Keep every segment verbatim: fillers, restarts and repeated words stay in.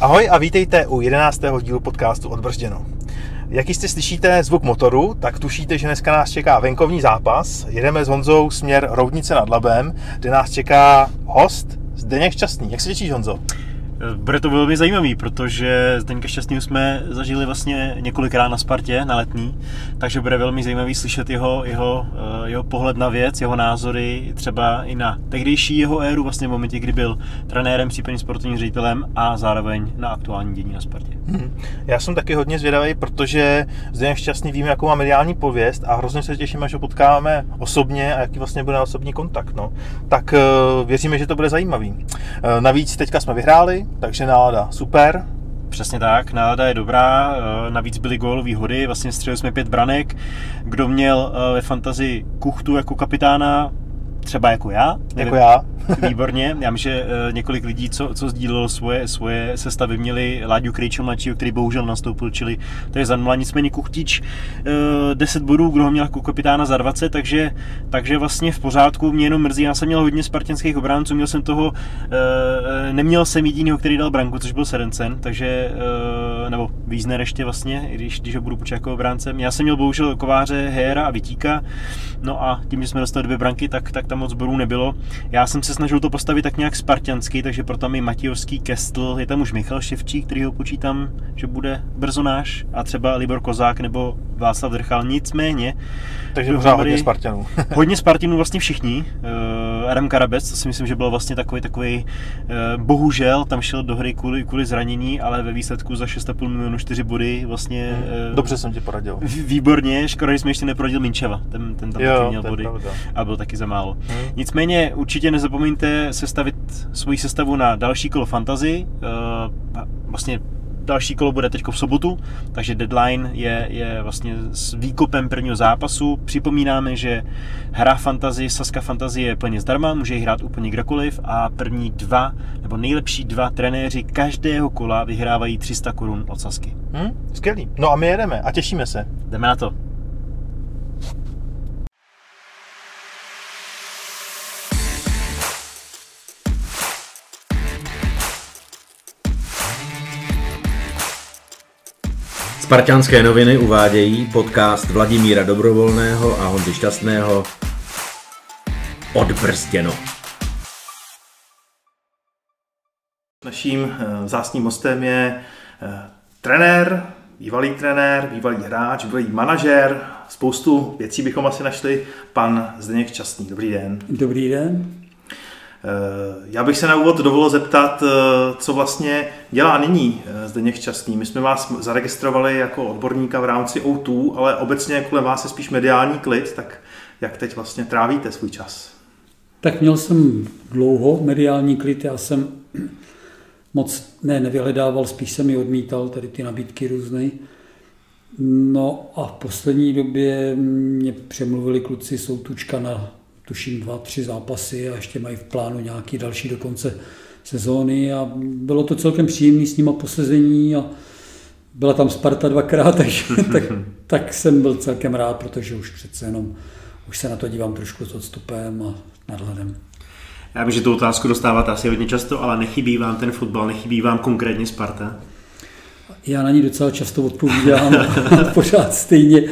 Ahoj a vítejte u jedenáctého dílu podcastu Odbrzděno. Jak jistě slyšíte zvuk motoru, tak tušíte, že dneska nás čeká venkovní zápas. Jedeme s Honzou směr Roudnice nad Labem, kde nás čeká host Zdeněk Šťastný. Jak se těšíš, Honzo? Bude to velmi zajímavý, protože Zdeňka Šťastného jsme zažili vlastně několikrát na Spartě, na Letní, takže bude velmi zajímavý slyšet jeho, jeho, jeho pohled na věc, jeho názory, třeba i na tehdejší jeho éru, vlastně v momentě, kdy byl trenérem, případně sportovním ředitelem a zároveň na aktuální dění na Spartě. Hmm. Já jsem taky hodně zvědavý, protože Zdeněk Šťastný víme, jakou má mediální pověst a hrozně se těšíme, že ho potkáme osobně a jaký vlastně bude osobní kontakt. No. Tak uh, věříme, že to bude zajímavý. Uh, navíc teďka jsme vyhráli, takže nálada super. Přesně tak, nálada je dobrá, navíc byly gólové hody, vlastně střelili jsme pět branek. Kdo měl ve fantazii Kuchtu jako kapitána, třeba jako já. Jako já. Výborně. Já myslím, že několik lidí, co, co sdílelo svoje, svoje sestavy, měli Láďu Krejčího mladšího, který bohužel nastoupil, čili to je za nula. Nicméně Kuchtič deset bodů, kdo ho měl jako kapitána za dvacet, takže, takže vlastně v pořádku. Mě jenom mrzí, já jsem měl hodně spartanských obránců, měl jsem toho, neměl jsem jedinýho, který dal branku, což byl Serencen, takže, nebo Wiesner ještě vlastně, když, když ho budu počítat jako obráncem. Já jsem měl bohužel Kováře, Héra a Vitíka, no a tím, že jsme dostali dvě branky, tak, tak tam moc bodů nebylo. Já jsem se snažil to postavit tak nějak spartiansky, takže proto tam je Matějovský, Kestl, je tam už Michal Ševčík, který ho počítám, že bude brzo náš, a třeba Libor Kozák nebo Václav Drchal, nicméně. Takže pořád hodně Spartanů. Hodně Spartanů vlastně všichni. Uh, Adam Karabec, to si myslím, že byl vlastně takový, takový uh, bohužel, tam šel do hry kvůli, kvůli zranění, ale ve výsledku za šest a půl milionu čtyři body vlastně. Uh, Dobře jsem ti poradil. Výborně, škoda, že jsme ještě neporadil Minčeva, ten, ten tam jo, taky měl body a byl taky za málo. Hmm. Nicméně určitě nezapomeňte sestavit svoji sestavu na další kolo fantasy. Uh, vlastně další kolo bude teď v sobotu, takže deadline je, je vlastně s výkopem prvního zápasu. Připomínáme, že hra fantasy, Sazka fantasy je plně zdarma, může ji hrát úplně kdokoliv a první dva, nebo nejlepší dva trenéři každého kola vyhrávají tři sta korun od Sazky. Hmm, skvělý. No a my jedeme a těšíme se. Jdeme na to. Spartanské noviny uvádějí podcast Vladimíra Dobrovolného a Honzy Šťastného Odbrzděno. Naším vzácným hostem je trenér, bývalý trenér, bývalý hráč, bývalý manažer. Spoustu věcí bychom asi našli. Pan Zdeněk Šťastný. Dobrý den. Dobrý den. Já bych se na úvod dovolil zeptat, co vlastně dělá nyní Zdeněk Šťastný. My jsme vás zaregistrovali jako odborníka v rámci O dva, ale obecně kolem vás je spíš mediální klid, tak jak teď vlastně trávíte svůj čas? Tak měl jsem dlouho mediální klid, já jsem moc ne, nevyhledával, spíš jsem ji odmítal, tady ty nabídky různé. No a v poslední době mě přemluvili kluci Soutučka na tuším dva, tři zápasy a ještě mají v plánu nějaký další do konce sezóny a bylo to celkem příjemné s nima posezení a byla tam Sparta dvakrát, takže tak, tak jsem byl celkem rád, protože už přece jenom už se na to dívám trošku s odstupem a nadhledem. Já vím, že tu otázku dostáváte asi hodně často, ale nechybí vám ten fotbal, nechybí vám konkrétně Sparta? Já na ní docela často odpovídám pořád stejně.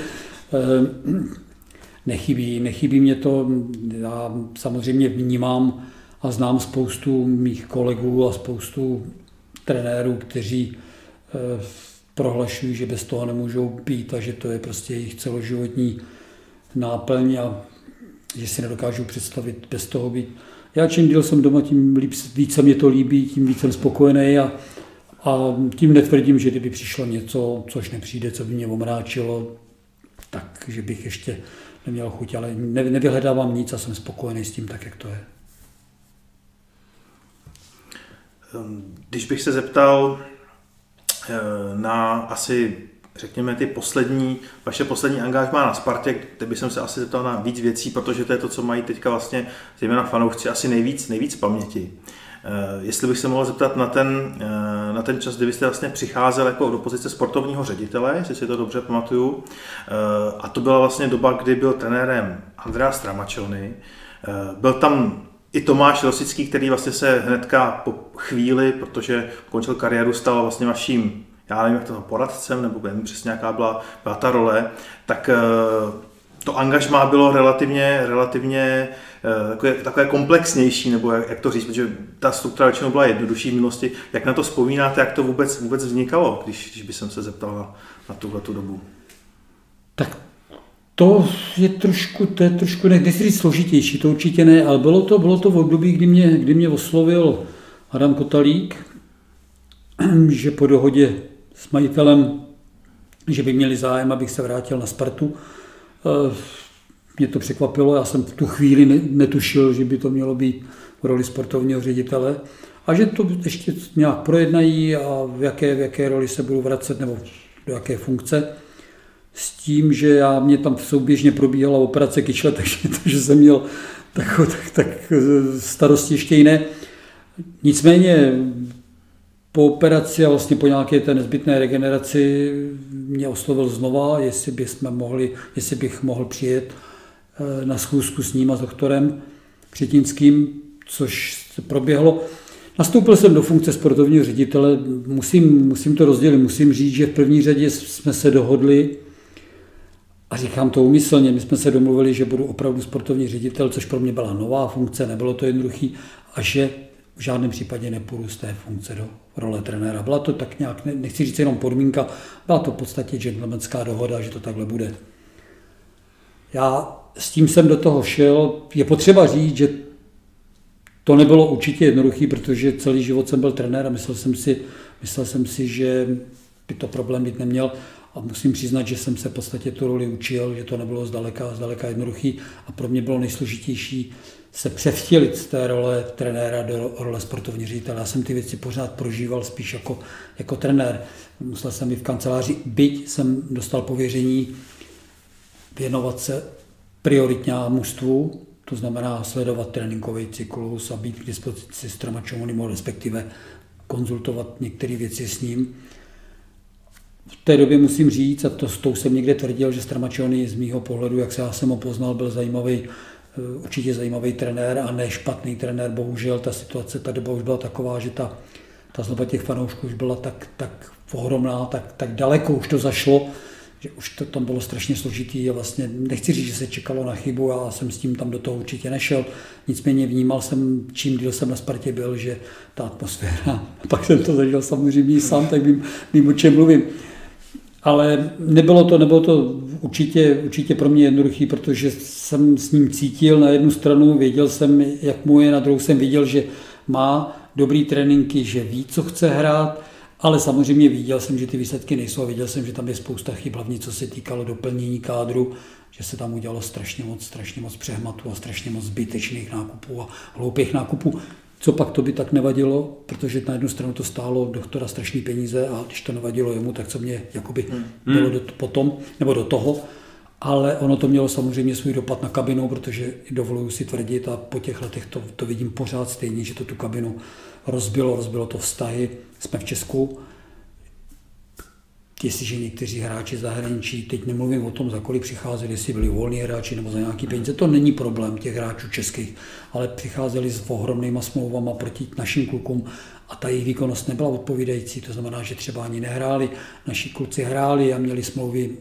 Nechybí, nechybí mě to, já samozřejmě vnímám a znám spoustu mých kolegů a spoustu trenérů, kteří eh, prohlašují, že bez toho nemůžou být a že to je prostě jejich celoživotní náplň a že si nedokážou představit bez toho být. Já čím díl jsem doma, tím líp, víc se mě to líbí, tím víc jsem spokojený a, a tím netvrdím, že kdyby přišlo něco, což nepřijde, co by mě omráčilo, tak že bych ještě neměl chuť, ale ne, nevyhledávám nic a jsem spokojený s tím, tak jak to je. Když bych se zeptal na asi, řekněme, ty poslední, vaše poslední angažmá na Spartě, kde bych se asi zeptal na víc věcí, protože to je to, co mají teďka vlastně zejména fanoušci asi nejvíc, nejvíc paměti. Jestli bych se mohl zeptat na ten, na ten čas, kdy vy jste vlastně přicházel jako do pozice sportovního ředitele, jestli si to dobře pamatuju, a to byla vlastně doba, kdy byl trenérem Andrea Stramačony. Byl tam i Tomáš Rosický, který vlastně se hnedka po chvíli, protože končil kariéru, stal vlastně vaším, já nevím, jak to poradcem, nebo nevím přesně, jaká byla, byla ta role, tak to angažmá bylo relativně, relativně takové, takové komplexnější, nebo jak, jak to říct, protože ta struktura většinou byla jednodušší v minulosti. Jak na to vzpomínáte, jak to vůbec, vůbec vznikalo, když, když by jsem se zeptal na, na tuhletu dobu? Tak to je trošku, to je trošku, nechci říct složitější, to určitě ne, ale bylo to, bylo to v období, kdy mě, kdy mě oslovil Adam Kotalík, že po dohodě s majitelem, že by měli zájem, abych se vrátil na Spartu. Mě to překvapilo, já jsem v tu chvíli netušil, že by to mělo být v roli sportovního ředitele a že to ještě nějak projednají a v jaké, v jaké roli se budu vracet nebo do jaké funkce. S tím, že já, mě tam souběžně probíhala operace kyčle, takže, takže jsem měl tak, tak, tak starosti ještě jiné. Nicméně po operaci a vlastně po nějaké té nezbytné regeneraci mě oslovil znova, jestli, bychom mohli, jestli bych mohl přijet na schůzku s ním a s doktorem Křetínským, což se proběhlo. Nastoupil jsem do funkce sportovního ředitele, musím, musím to rozdělit, musím říct, že v první řadě jsme se dohodli, a říkám to úmyslně, my jsme se domluvili, že budu opravdu sportovní ředitel, což pro mě byla nová funkce, nebylo to jednoduchý, a že v žádném případě nepůjdu z té funkce do role trenéra. Byla to tak nějak, nechci říct jenom podmínka, byla to v podstatě gentlemanská dohoda, že to takhle bude. Já s tím jsem do toho šel. Je potřeba říct, že to nebylo určitě jednoduchý, protože celý život jsem byl trenér a myslel jsem si, myslel jsem si, že by to problém být neměl. A musím přiznat, že jsem se v podstatě tu roli učil, že to nebylo zdaleka, zdaleka jednoduchý a pro mě bylo nejsložitější se převtělit z té role trenéra do role sportovní ředitele. Já jsem ty věci pořád prožíval spíš jako, jako trenér. Musel jsem i v kanceláři, byť jsem dostal pověření věnovat se prioritně mužstvu, to znamená sledovat tréninkový cyklus a být k dispozici s Tramačomonim, respektive konzultovat některé věci s ním. V té době musím říct, a to s tou jsem někde tvrdil, že Stramačony z mýho pohledu, jak se já jsem ho poznal, byl zajímavý, určitě zajímavý trenér a ne špatný trenér. Bohužel ta situace, ta doba už byla taková, že ta, ta zloba těch fanoušků už byla tak, tak ohromná, tak, tak daleko už to zašlo, že už to tam bylo strašně složitý a vlastně nechci říct, že se čekalo na chybu, a jsem s tím tam do toho určitě nešel. Nicméně vnímal jsem, čím díl jsem na Spartě byl, že ta atmosféra, pak jsem to zažil samozřejmě sám, tak vím, vím o čem mluvím. Ale nebylo to, nebylo to určitě, určitě pro mě jednoduchý, protože jsem s ním cítil na jednu stranu, věděl jsem, jak mu je, na druhou jsem viděl, že má dobrý tréninky, že ví, co chce hrát, ale samozřejmě viděl jsem, že ty výsledky nejsou a viděl jsem, že tam je spousta chyb, hlavně co se týkalo doplnění kádru, že se tam udělalo strašně moc, strašně moc přehmatů a strašně moc zbytečných nákupů a hloupých nákupů. Co pak to by tak nevadilo, protože na jednu stranu to stálo doktora strašný peníze a když to nevadilo jemu, tak co mě jakoby hmm. bylo do, potom, nebo do toho. Ale ono to mělo samozřejmě svůj dopad na kabinu, protože dovoluji si tvrdit a po těch letech to, to vidím pořád stejně, že to tu kabinu rozbilo, rozbilo to vztahy. Jsme v Česku, jestliže někteří hráči zahraničí, teď nemluvím o tom, za kolik přicházeli, jestli byli volní hráči nebo za nějaký peníze, to není problém těch hráčů českých, ale přicházeli s ohromnýma smlouvama proti našim klukům a ta jejich výkonnost nebyla odpovídající, to znamená, že třeba ani nehráli, naši kluci hráli a měli smlouvy,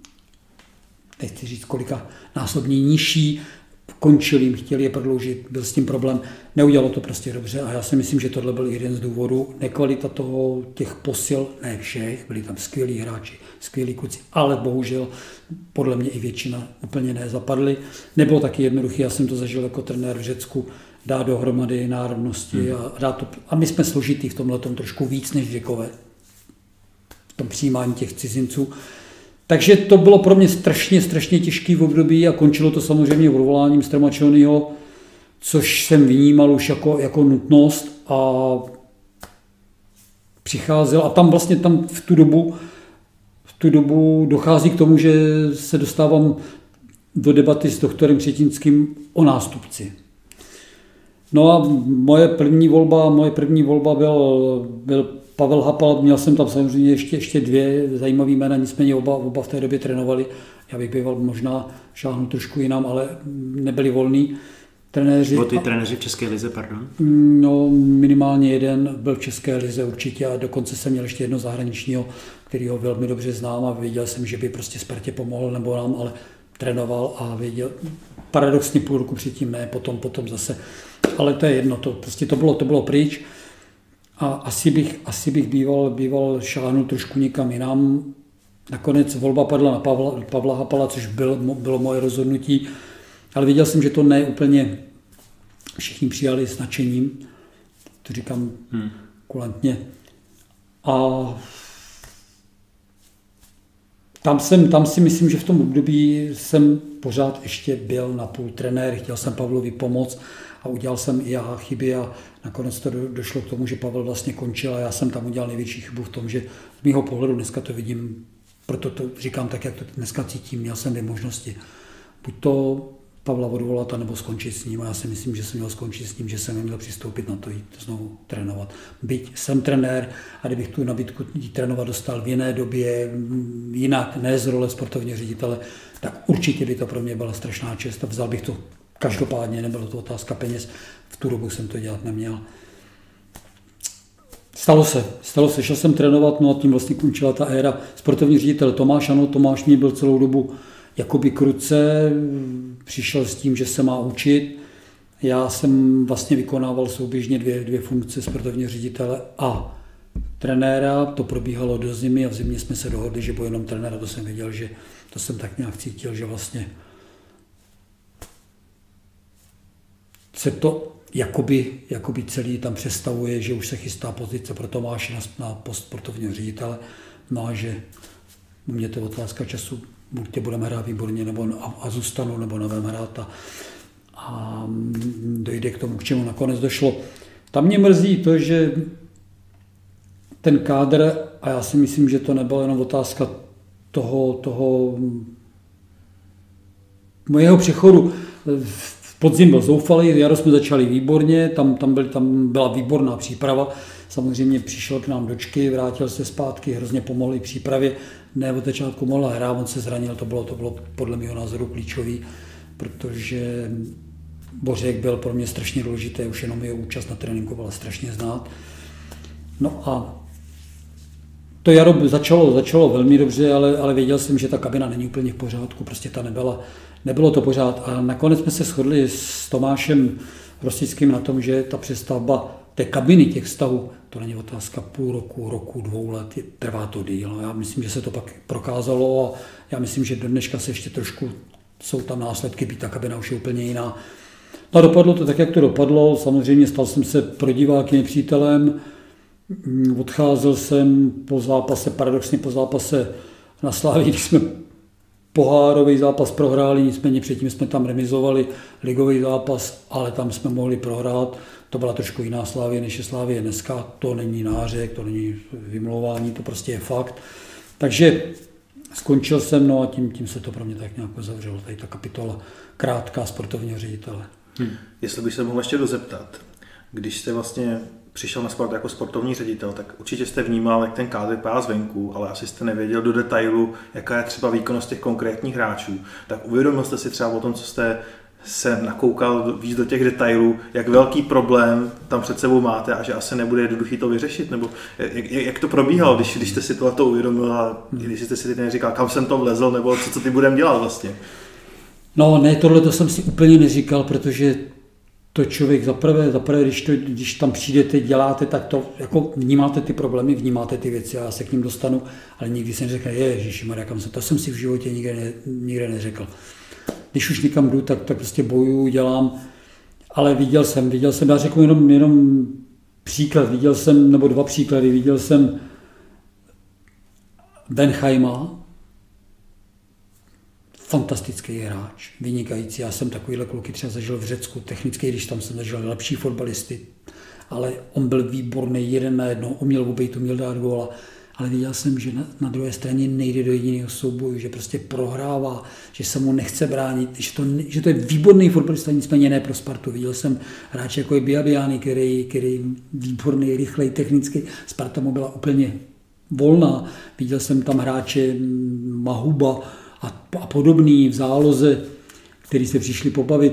nechci říct kolika násobně nižší, končili jim, chtěli je prodloužit, byl s tím problém, neudělalo to prostě dobře a já si myslím, že tohle byl jeden z důvodů, nekvalita toho, těch posil, ne všech, byli tam skvělí hráči, skvělí kluci, ale bohužel podle mě i většina úplně nezapadly. Nebylo taky jednoduché, já jsem to zažil jako trenér v Řecku, dát dohromady národnosti hmm. a dát to, a my jsme složitý v tomhletom trošku víc než Řekové, v tom přijímání těch cizinců. Takže to bylo pro mě strašně, strašně těžký v období a končilo to samozřejmě odvoláním Stramačonyho, což jsem vnímal už jako, jako nutnost a přicházel a tam vlastně tam v tu dobu, v tu dobu dochází k tomu, že se dostávám do debaty s doktorem Křetínským o nástupci. No a moje první volba, moje první volba byl, byl Pavel Hapal, měl jsem tam samozřejmě ještě, ještě dvě zajímavé jména, nicméně oba, oba v té době trénovali. Já bych býval možná šáhnout trošku jinam, ale nebyli volní. trenéři. Bylo ty trenéři v České lize, pardon? No, minimálně jeden byl v České lize určitě a dokonce jsem měl ještě jedno zahraničního, kterýho velmi dobře znám a věděl jsem, že by prostě Spartě pomohl nebo nám, ale trénoval a věděl, paradoxně půl roku předtím ne, potom, potom zase, ale to je jedno, to prostě to bylo, to bylo pryč a asi bych, asi bych býval, býval šáhnul trošku někam jinam. Nakonec volba padla na Pavla, Pavla Hapala, což byl, bylo moje rozhodnutí, ale viděl jsem, že to ne úplně všichni přijali s nadšením, to říkám hmm. kulantně. A tam, jsem, tam si myslím, že v tom období jsem pořád ještě byl na půl trenér, chtěl jsem Pavlovi pomoct a udělal jsem i já chyby a nakonec to došlo k tomu, že Pavel vlastně končil a já jsem tam udělal největší chybu v tom, že z mého pohledu dneska to vidím, proto to říkám tak, jak to dneska cítím, měl jsem dvě možnosti. Buď to Pavla odvolat, nebo skončit s ním a já si myslím, že jsem měl skončit s ním, že jsem neměl přistoupit na to jít znovu trénovat. Byť jsem trenér a kdybych tu nabídku jít trénovat dostal v jiné době, jinak, ne z role sportovního ředitele, tak určitě by to pro mě byla strašná čest a vzal bych to každopádně, nebylo to otázka peněz, v tu dobu jsem to dělat neměl. Stalo se, stalo se, šel jsem trénovat, no a tím vlastně končila ta éra. Sportovní ředitel Tomáš, ano, Tomáš mě byl celou dobu jakoby kruce, přišel s tím, že se má učit. Já jsem vlastně vykonával souběžně dvě, dvě funkce sportovního ředitele a trenéra, to probíhalo do zimy a v zimě jsme se dohodli, že budu jenom trenéra, to jsem věděl, že to jsem tak nějak cítil, že vlastně se to jakoby, jakoby celý tam představuje, že už se chystá pozice pro Tomáše na, na post sportovního ředitele, no a že u mě to je otázka času, buď budeme hrát výborně, nebo a, a zůstanu, nebo nebudeme hrát a, a dojde k tomu, k čemu nakonec došlo. Tam mě mrzí to, že ten kádr, a já si myslím, že to nebyla jenom otázka toho, toho mojeho přechodu. V podzim byl zoufalý, jaro jsme začali výborně, tam, tam, byl, tam byla výborná příprava. Samozřejmě přišel k nám dočky, vrátil se zpátky, hrozně pomohli přípravě. Ne, od začátku mohla hrát, on se zranil, to bylo, to bylo podle mého názoru klíčový, protože Bořek byl pro mě strašně důležitý, už jenom jeho účast na tréninku byla strašně znát. No a to jaro začalo, začalo velmi dobře, ale, ale věděl jsem, že ta kabina není úplně v pořádku, prostě ta nebyla, nebylo to pořád. A nakonec jsme se shodli s Tomášem Rosickým na tom, že ta přestavba té kabiny, těch stavů, to není otázka půl roku, roku, dvou let, trvá to díl. Já myslím, že se to pak prokázalo a já myslím, že do dneška se ještě trošku jsou tam následky, byť ta kabina už je úplně jiná. No a dopadlo to tak, jak to dopadlo. Samozřejmě stal jsem se pro diváky nepřítelem. Odcházel jsem po zápase, paradoxně po zápase na Slávii, když jsme pohárový zápas prohráli, nicméně předtím jsme tam remizovali ligový zápas, ale tam jsme mohli prohrát. To byla trošku jiná Slávie, než je Slávie dneska. To není nářek, to není vymlouvání, to prostě je fakt. Takže skončil jsem, no a tím, tím se to pro mě tak nějak zavřelo. Tady ta kapitola krátká sportovního ředitele. Hmm. Jestli bych se mohl ještě dozeptat, když jste vlastně přišel na Spartu jako sportovní ředitel, tak určitě jste vnímal, jak ten kádr vypadá zvenku, ale asi jste nevěděl do detailu, jaká je třeba výkonnost těch konkrétních hráčů. Tak uvědomil jste si třeba o tom, co jste se nakoukal víc do těch detailů, jak velký problém tam před sebou máte a že asi nebude jednoduchý to vyřešit, nebo jak, jak to probíhalo, když, když jste si tohleto uvědomil a když jste si teď neříkal, kam jsem to vlezl, nebo co, co ty budem dělat vlastně? No ne, tohle to jsem si úplně neříkal, protože to člověk zaprvé, zaprvé když, to, když tam přijdete, děláte, tak to jako vnímáte ty problémy, vnímáte ty věci a já se k ním dostanu, ale nikdy jsem řekl, ježišimarja, kam jsem, to jsem si v životě nikde, ne, nikde neřekl. Když už někam jdu, tak, tak prostě bojuju, dělám, ale viděl jsem, viděl jsem, já řeknu jenom, jenom příklad, viděl jsem, nebo dva příklady, viděl jsem Benchheima, fantastický hráč, vynikající, já jsem takovýhle kluky třeba zažil v Řecku, technicky, když tam jsem zažil lepší fotbalisty, ale on byl výborný, jeden na jedno, uměl obejít, uměl dát góla. Ale viděl jsem, že na, na druhé straně nejde do jediného souboju, že prostě prohrává, že se mu nechce bránit, že to, že to je výborný fotbalista, nicméně ne pro Spartu. Viděl jsem hráče jako je Biabiany, který, který výborný, rychlej, technický. Sparta mu byla úplně volná. Viděl jsem tam hráče Mahuba a, a podobný v záloze, který se přišli pobavit.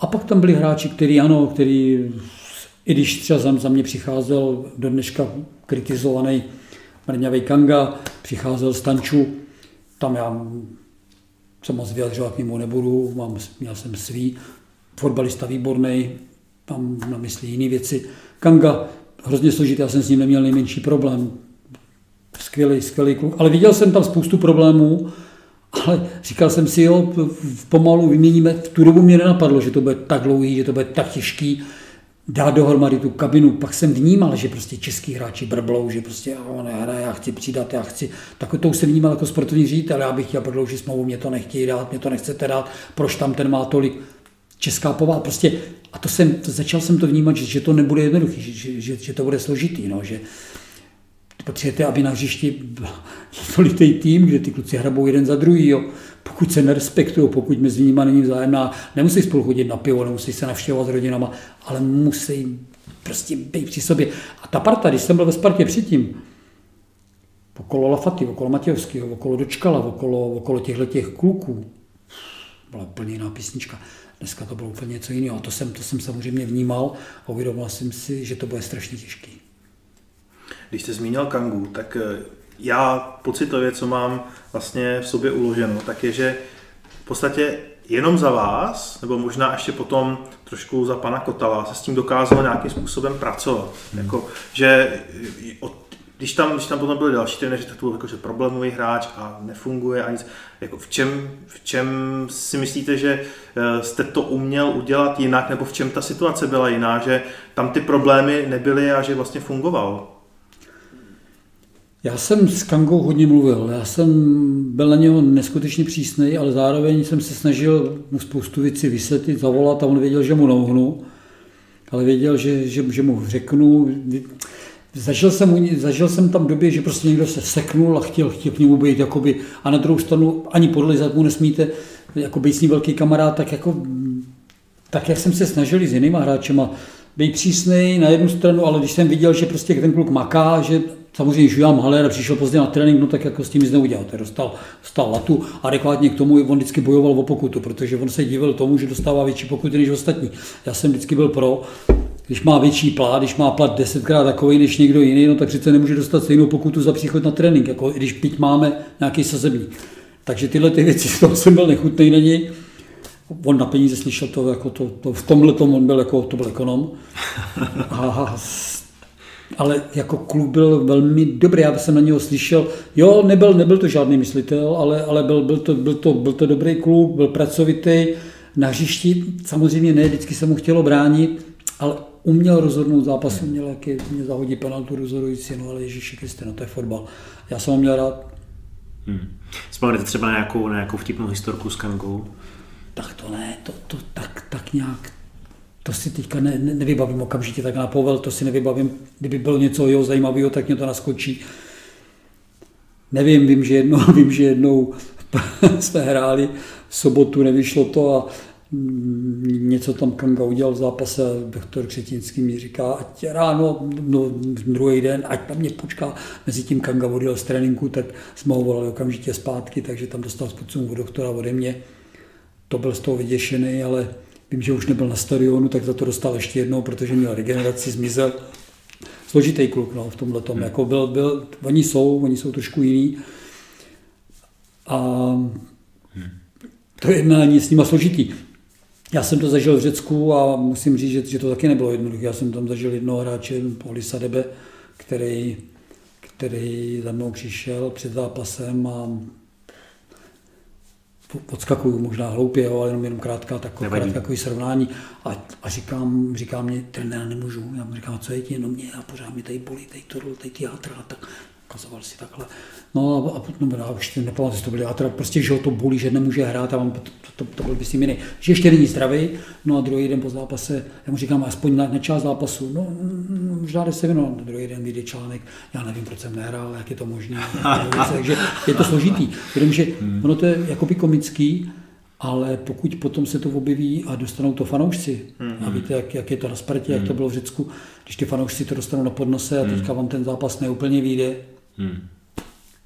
A pak tam byli hráči, který ano, který, i když třeba za, za mě přicházel do dneška kritizovaný mrňavej Kanga, přicházel Stanču, tam já se moc vyjadřovat k němu nebudu, mám, měl jsem svý, fotbalista výborný, mám na mysli jiné věci. Kanga, hrozně složitý, já jsem s ním neměl nejmenší problém, skvělý, skvělý kluk, ale viděl jsem tam spoustu problémů, ale říkal jsem si, jo, pomalu vyměníme, v tu dobu mě nenapadlo, že to bude tak dlouhý, že to bude tak těžký, dát dohromady tu kabinu, pak jsem vnímal, že prostě český hráči brblou, že prostě on nehraje, já chci přidat, já chci, tak to už jsem vnímal jako sportovní ředitel, já bych chtěl prodloužit smlouvu, mě to nechtějí dát, mě to nechcete dát, proč tam ten má tolik, česká povaha, prostě, a to jsem, to, začal jsem to vnímat, že, že to nebude jednoduchý, že, že, že to bude složitý, no, že potřebujete, aby na hřišti jednolitý tým, kde ty kluci hrabou jeden za druhý, jo. Pokud se nerespektují, pokud mezi nimi není vzájemná, nemusí spolu chodit na pivo, nemusí se navštěvovat s rodinama, ale musí prostě být při sobě. A ta parta, když jsem byl ve Spartě předtím, okolo Lafaty, okolo Matějovského, okolo Dočkala, okolo, okolo těchto kluků, byla úplně jiná písnička. Dneska to bylo úplně něco jiného. A to jsem, to jsem samozřejmě vnímal a uvědomil jsem si, že to bude strašně těžký. Když jste zmínil Kangu, tak já pocitově, co mám vlastně v sobě uloženo, tak je, že v podstatě jenom za vás, nebo možná ještě potom trošku za pana Kotala, se s tím dokázal nějakým způsobem pracovat. Hmm. Jako, že od, když, tam, když tam potom byli další trenéři, tak to byl jako, že problémový hráč a nefunguje a nic. Jako v, čem, v čem si myslíte, že jste to uměl udělat jinak, nebo v čem ta situace byla jiná, že tam ty problémy nebyly a že vlastně fungoval? Já jsem s Kangou hodně mluvil, já jsem byl na něho neskutečně přísnej, ale zároveň jsem se snažil mu spoustu věcí vysvětlit, zavolat a on věděl, že mu nouhnu, ale věděl, že, že, že mu řeknu. Zažil jsem, zažil jsem tam v době, že prostě někdo se seknul a chtěl, chtěl k němu být, jakoby, a na druhou stranu ani podlizat mu nesmíte, jako být s ním velký kamarád, tak jako, tak jak jsem se snažil s jinýma hráčema, být přísnej na jednu stranu, ale když jsem viděl, že prostě ten kluk maká, že samozřejmě Julián Haller přišel pozdě na trénink, no tak jako s tím nic neudělal. Tak dostal, dostal latu, adekvátně k tomu on vždycky bojoval o pokutu, protože on se divil tomu, že dostává větší pokuty než ostatní. Já jsem vždycky byl pro, když má větší plat, když má plat desetkrát takový než někdo jiný, no tak přece nemůže dostat stejnou pokutu za příchod na trénink, jako když byť máme nějaký sazebník. Takže tyhle ty věci, z toho jsem byl nechutnej na něj. On na peníze slyšel to, jako to, to v tomhle tom on byl jako, to byl ekonom. A, ale jako kluk byl velmi dobrý, já jsem na něho slyšel, jo, nebyl, nebyl to žádný myslitel, ale, ale byl, byl, to, byl, to, byl to dobrý kluk, byl pracovitý, na hřišti samozřejmě ne, vždycky se mu chtělo bránit, ale uměl rozhodnout zápas, uměl, jak je, mě zahodí penaltu rozhodující, no ale Ježíši Kriste, no to je fotbal. Já jsem ho měl rád. Hmm. Vzpomenete třeba na nějakou, na nějakou vtipnou historku s Kangou? Tak to ne, to, to tak, tak nějak, to si teďka ne, ne, nevybavím okamžitě, tak na povel, to si nevybavím, kdyby bylo něco jeho zajímavého, tak mě to naskočí. Nevím, vím, že jednou, vím, že jednou jsme hráli v sobotu, nevyšlo to a něco tam Kanga udělal v zápase a doktor Křetínský mi říká, ať ráno, no, druhý den, ať na mě počká. Mezi tím Kanga odjel z tréninku, tak jsme ho volali okamžitě zpátky, takže tam dostal spocům od doktora ode mě. To byl z toho vyděšený, ale vím, že už nebyl na stadionu, tak za to dostal ještě jednou, protože měl regeneraci, zmizel. Složitý kluk, no, v tomhle tom. Hmm. Jako byl, byl, oni jsou, oni jsou trošku jiný. A hmm. to jednání s nima složitý. Já jsem to zažil v Řecku a musím říct, že, že to taky nebylo jednoduché. Já jsem tam zažil jednoho hráče, Polisa Debe, který, který za mnou přišel před zápasem a odskakuju možná hloupě, ale jenom, jenom krátká takové, krátká takový srovnání a, a říkám, říkám mě, trenér, nemůžu, já mu říkám, co je ti, no mě a pořád mě tady bolí, tady to, tady ty játra, tak ukazoval si takhle. No a potom, no, už nepamatuji, že to byly játra, prostě, že ho to bolí, že nemůže hrát a mám, to, to, to byl by si jiný, že ještě není zdravý, no a druhý den po zápase, já mu říkám, aspoň na, na část zápasu, no možná jde se věnovat, no, druhý den vyjde článek, já nevím, proč jsem nehrál, jak je to možné, takže je to složitý, jenomže ono to je jakoby komický, ale pokud potom se to objeví a dostanou to fanoušci, mm-hmm. a víte, jak, jak je to na Spartě, mm-hmm. jak to bylo v Řecku, když ty fanoušci to dostanou na podnose a teďka vám ten zápas neúplně vyjde, mm.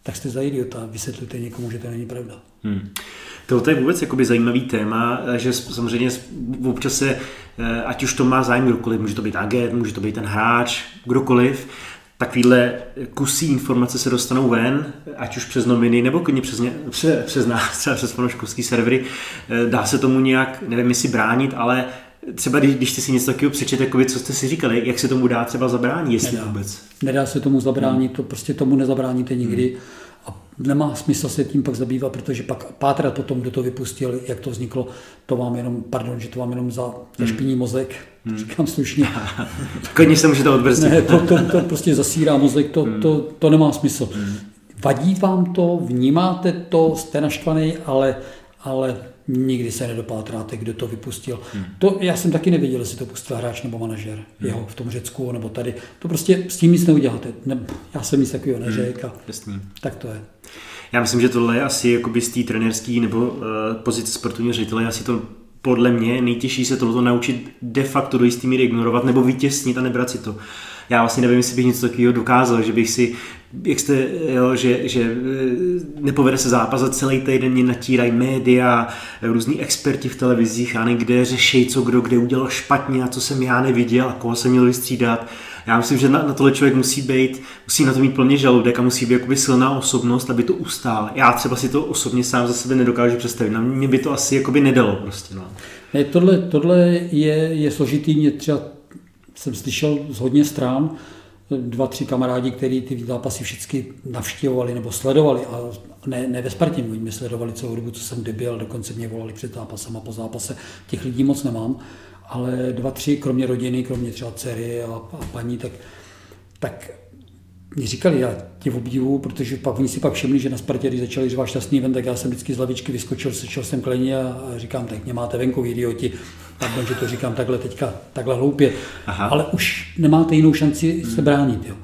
tak jste za idiota, vysvětlíte někomu, že to není pravda. Hmm. To je vůbec jakoby zajímavý téma, že samozřejmě občas se, ať už to má zájem kdokoliv, může to být agent, může to být ten hráč, kdokoliv, takovýhle kusí informace se dostanou ven, ať už přes noviny, nebo klidně přes, ně, přes, přes nás, třeba přes fanouškovský servery. Dá se tomu nějak, nevím jestli bránit, ale třeba když, když jste si něco takového přečet, jakoby, co jste si říkali, jak se tomu dá třeba zabránit, jestli nedá. vůbec? Nedá se tomu zabránit, to prostě tomu nezabráníte nikdy. Hmm. A nemá smysl se tím pak zabývat, protože pak pátrat potom, kdo to vypustil, jak to vzniklo, to vám jenom, pardon, že to vám jenom za zašpiní hmm. mozek, hmm. říkám slušně. Klidně se můžete odbrzdit. Ne, to, to, to prostě zasírá mozek, to, hmm. to, to nemá smysl. Hmm. Vadí vám to, vnímáte to, jste naštvaný, ale, ale nikdy se nedopátráte, kdo to vypustil. Hmm. To, já jsem taky nevěděl, jestli to pustil hráč nebo manažer, hmm. jeho v tom Řecku nebo tady. To prostě s tím nic neuděláte. Ne, já jsem nic takového neřekl. Hmm. Tak to je. Já myslím, že tohle je asi jakoby z té trenérský nebo uh, pozice sportovního ředitele, asi to podle mě nejtěžší se tohleto naučit de facto do jistý míry ignorovat nebo vytěsnit a nebrat si to. Já vlastně nevím, jestli bych něco takového dokázal, že bych si, jak jste, jo, že, že nepovede se zápas a celý týden mě natírají média, různí experti v televizích, já nevím, kde řeší, co kdo kde udělal špatně a co jsem já neviděl a koho jsem měl vystřídat. Já myslím, že na, na tohle člověk musí být, musí na to mít plně žaludek a musí být jakoby silná osobnost, aby to ustál. Já třeba si to osobně sám za sebe nedokážu představit. Na mě by to asi jakoby nedalo prostě. No. Ne, tohle, tohle je, je složitý, mě třeba jsem slyšel z hodně stran, dva, tři kamarádi, kteří ty zápasy všichni navštěvovali nebo sledovali, a ne, ne ve Spartě, mě sledovali celou dobu, co jsem debil, dokonce mě volali před zápasem a po zápase, těch lidí moc nemám, ale dva, tři, kromě rodiny, kromě třeba dcery a, a paní, tak, tak mi říkali, já tě obdivuju, protože pak oni si pak všimli, že na Spartě, když začali řvát šťastný ven, tak já jsem vždycky z lavičky vyskočil, sečel jsem kleni a, a říkám, tak mě máte venku, idioti. Pardon, že to říkám takhle teďka, takhle hloupě. Aha. Ale už nemáte jinou šanci se bránit. Jo.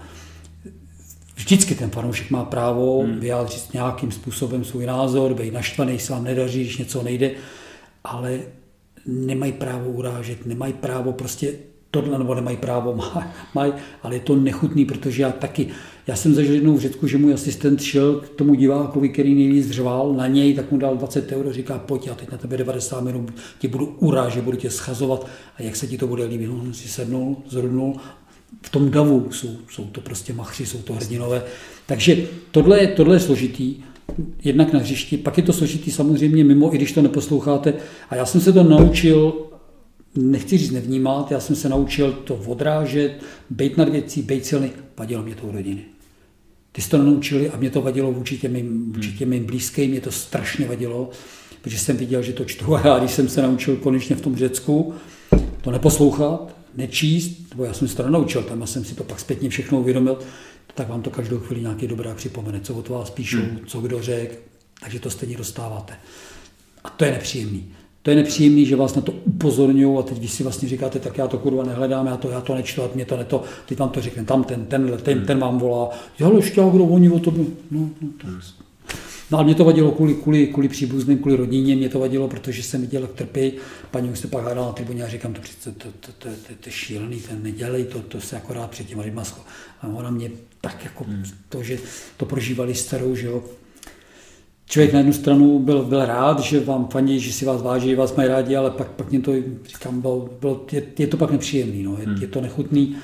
Vždycky ten fanoušek má právo hmm. vyjádřit nějakým způsobem svůj názor, být naštvaný, se vám nedaří, když něco nejde, ale nemají právo urážet, nemají právo prostě tohle, nebo nemají právo, mají, ale je to nechutný, protože já taky, já jsem zažil jednou v Řecku, že můj asistent šel k tomu divákovi, který nejvíc řval na něj, tak mu dal dvacet euro, říká, pojď, já teď na tebe devadesát minut tě budu urážet, budu tě schazovat a jak se ti to bude líbit, no, on si sednul, zrudnul, v tom davu jsou, jsou to prostě machři, jsou to hrdinové, takže tohle je, tohle je složitý, jednak na hřišti, pak je to složitý samozřejmě mimo, i když to neposloucháte a já jsem se to naučil, nechci říct nevnímat, já jsem se naučil to odrážet, bejt nad věcí, bejt silný, vadilo mě to u rodiny. Ty jsi to nenaučili a mě to vadilo vůči těm mým, vůči těm mým blízkým, mě to strašně vadilo, protože jsem viděl, že to čtu a já, když jsem se naučil konečně v tom Řecku, to neposlouchat, nečíst, nebo já jsem se to nenaučil, tam jsem si to pak zpětně všechno uvědomil, tak vám to každou chvíli nějaký dobrá připomene, co od vás píšou, hmm. co kdo řekl, takže to stejně dostáváte. A to je nepříjemný. To je nepříjemný, že vás na to upozorňují a teď vy si vlastně říkáte, tak já to kurva nehledám, já to, já to nečtu, a mě to neto, teď vám to řekne, tam ten, tenhle, ten, ten vám volá, hele, šťák, kdo oni o tobě, no, no, tak. No ale mě to vadilo kvůli, kvůli, kvůli příbuzným, kvůli rodině, mě to vadilo, protože jsem viděl, jak trpí, paní už se pak hádala na tribuně a říkám, to přece, to, to, to, to, to je šílený, ten nedělej, to, to se akorát před těma lidma scho. A ona mě tak jako hmm. to, že to prožívali starou, že jo. Člověk na jednu stranu byl, byl rád, že vám fandí, že si vás váží, že vás mají rádi, ale pak, pak mě to, říkám, bylo, bylo, je, je to pak nepříjemný, no, je, hmm. je to nechutný.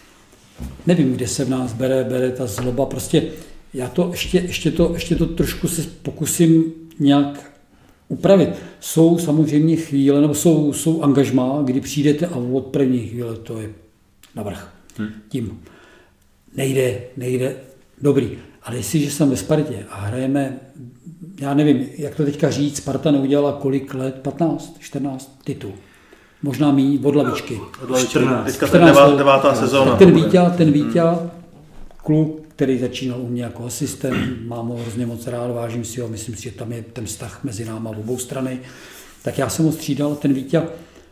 Nevím, kde se v nás bere, bere ta zloba, prostě já to ještě, ještě, to, ještě to trošku se pokusím nějak upravit. Jsou samozřejmě chvíle, nebo jsou, jsou angažmá, kdy přijdete a od první chvíle to je navrch. Hmm. Tím nejde, nejde, dobrý. Ale jestliže jsem ve Spartě a hrajeme, já nevím, jak to teďka říct, Sparta neudělala kolik let, patnáct, čtrnáct titulů. Možná míň od lavičky. čtrnáct, teďka čtrnáct, devátá sezóna. Ten Víťa, ten Víťa, kluk, který začínal u mě jako asistent, mám ho hrozně moc rád, vážím si ho, myslím si, že tam je ten vztah mezi náma v obou strany. Tak já jsem ho střídal, ten Víťa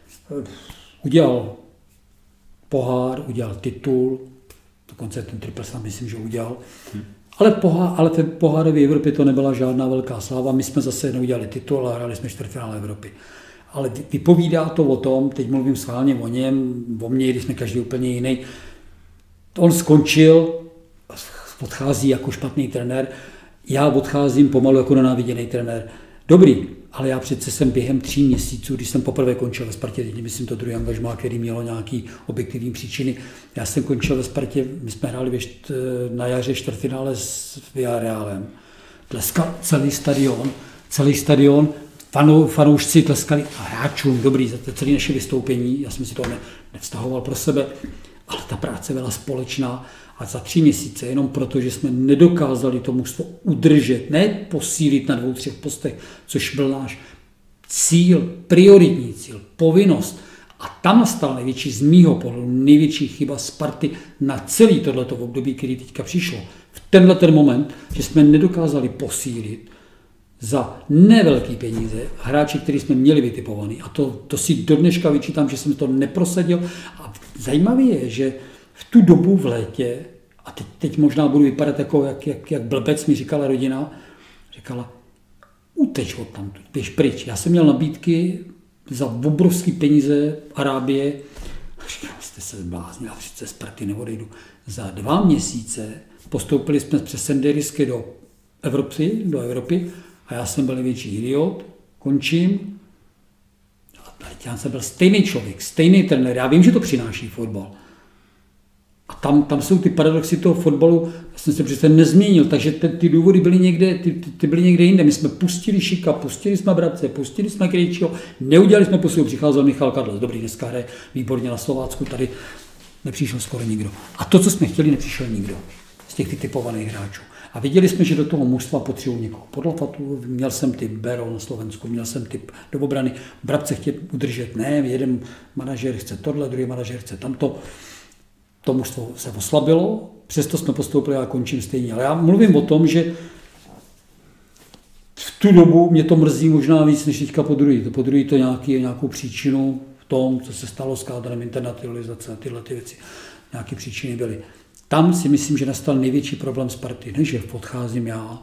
udělal pohár, udělal titul, dokonce ten triple slam myslím, že udělal. Hmm. Ale, pohár, ale v pohárově Evropě to nebyla žádná velká sláva, my jsme zase neudělali titul, ale hráli jsme čtvrtfinále Evropy. Ale vypovídá to o tom, teď mluvím schválně o něm, o mně, když jsme každý úplně jiný. On skončil, odchází jako špatný trenér. já odcházím pomalu jako nenáviděný trenér. Dobrý, ale já přece jsem během tří měsíců, když jsem poprvé končil ve Spartě, teď myslím to druhý angažmá, který mělo nějaký objektivní příčiny, já jsem končil ve Spartě, my jsme hráli na jaře čtvrtfinále s Villarrealem. Tleskal celý stadion, celý stadion, fanou, fanoušci tleskali a hráčům, dobrý, za to celé naše vystoupení, já jsem si to ne, nevztahoval pro sebe, ale ta práce byla společná a za tři měsíce, jenom proto, že jsme nedokázali to mužstvo udržet, ne posílit na dvou, třech postech, což byl náš cíl, prioritní cíl, povinnost. A tam nastal největší, z mýho pohledu, největší chyba Sparty na celý tohleto období, který teďka přišlo. V tenhle ten moment, že jsme nedokázali posílit za nevelký peníze hráče, který jsme měli vytipovaný. A to, to si do dneška vyčítám, že jsem to neprosadil. A zajímavé je, že v tu dobu v létě, a teď, teď možná budu vypadat jako jak, jak, jak blbec, mi říkala rodina, říkala, uteč od tam, běž pryč. Já jsem měl nabídky za obrovský peníze Arábie. Říkám, jste se zbláznila, přece z Sparty neodejdu. Za dva měsíce postoupili jsme přes Senderisky do Evropy, do Evropy a já jsem byl největší idiot, končím. Já jsem byl stejný člověk, stejný trenér, já vím, že to přináší fotbal. A tam, tam jsou ty paradoxy toho fotbalu, já jsem se přece nezměnil, takže ty, ty důvody byly někde, ty, ty, ty byly někde jinde. My jsme pustili Šika, pustili jsme Brabce, pustili jsme Krejčího, neudělali jsme posil, přicházel Michal Kadlec, dobrý, dneska hraje výborně na Slovácku, tady nepřišel skoro nikdo. A to, co jsme chtěli, nepřišel nikdo z těch typovaných hráčů. A viděli jsme, že do toho mužstva potřebuji někoho podlafatu, měl jsem typ Bero na Slovensku, měl jsem typ do obrany, Brabce chtěl udržet, ne, jeden manažer chce tohle, druhý manažer chce tamto. To mužstvo se oslabilo, přesto jsme postoupili a končím stejně. Ale já mluvím o tom, že v tu dobu mě to mrzí možná víc než teďka po druhý. To po druhý to nějaký, nějakou příčinu v tom, co se stalo s kádrem, internacionalizace a tyhle ty věci. Nějaké příčiny byly. Tam si myslím, že nastal největší problém Sparty. Ne, že odcházím já,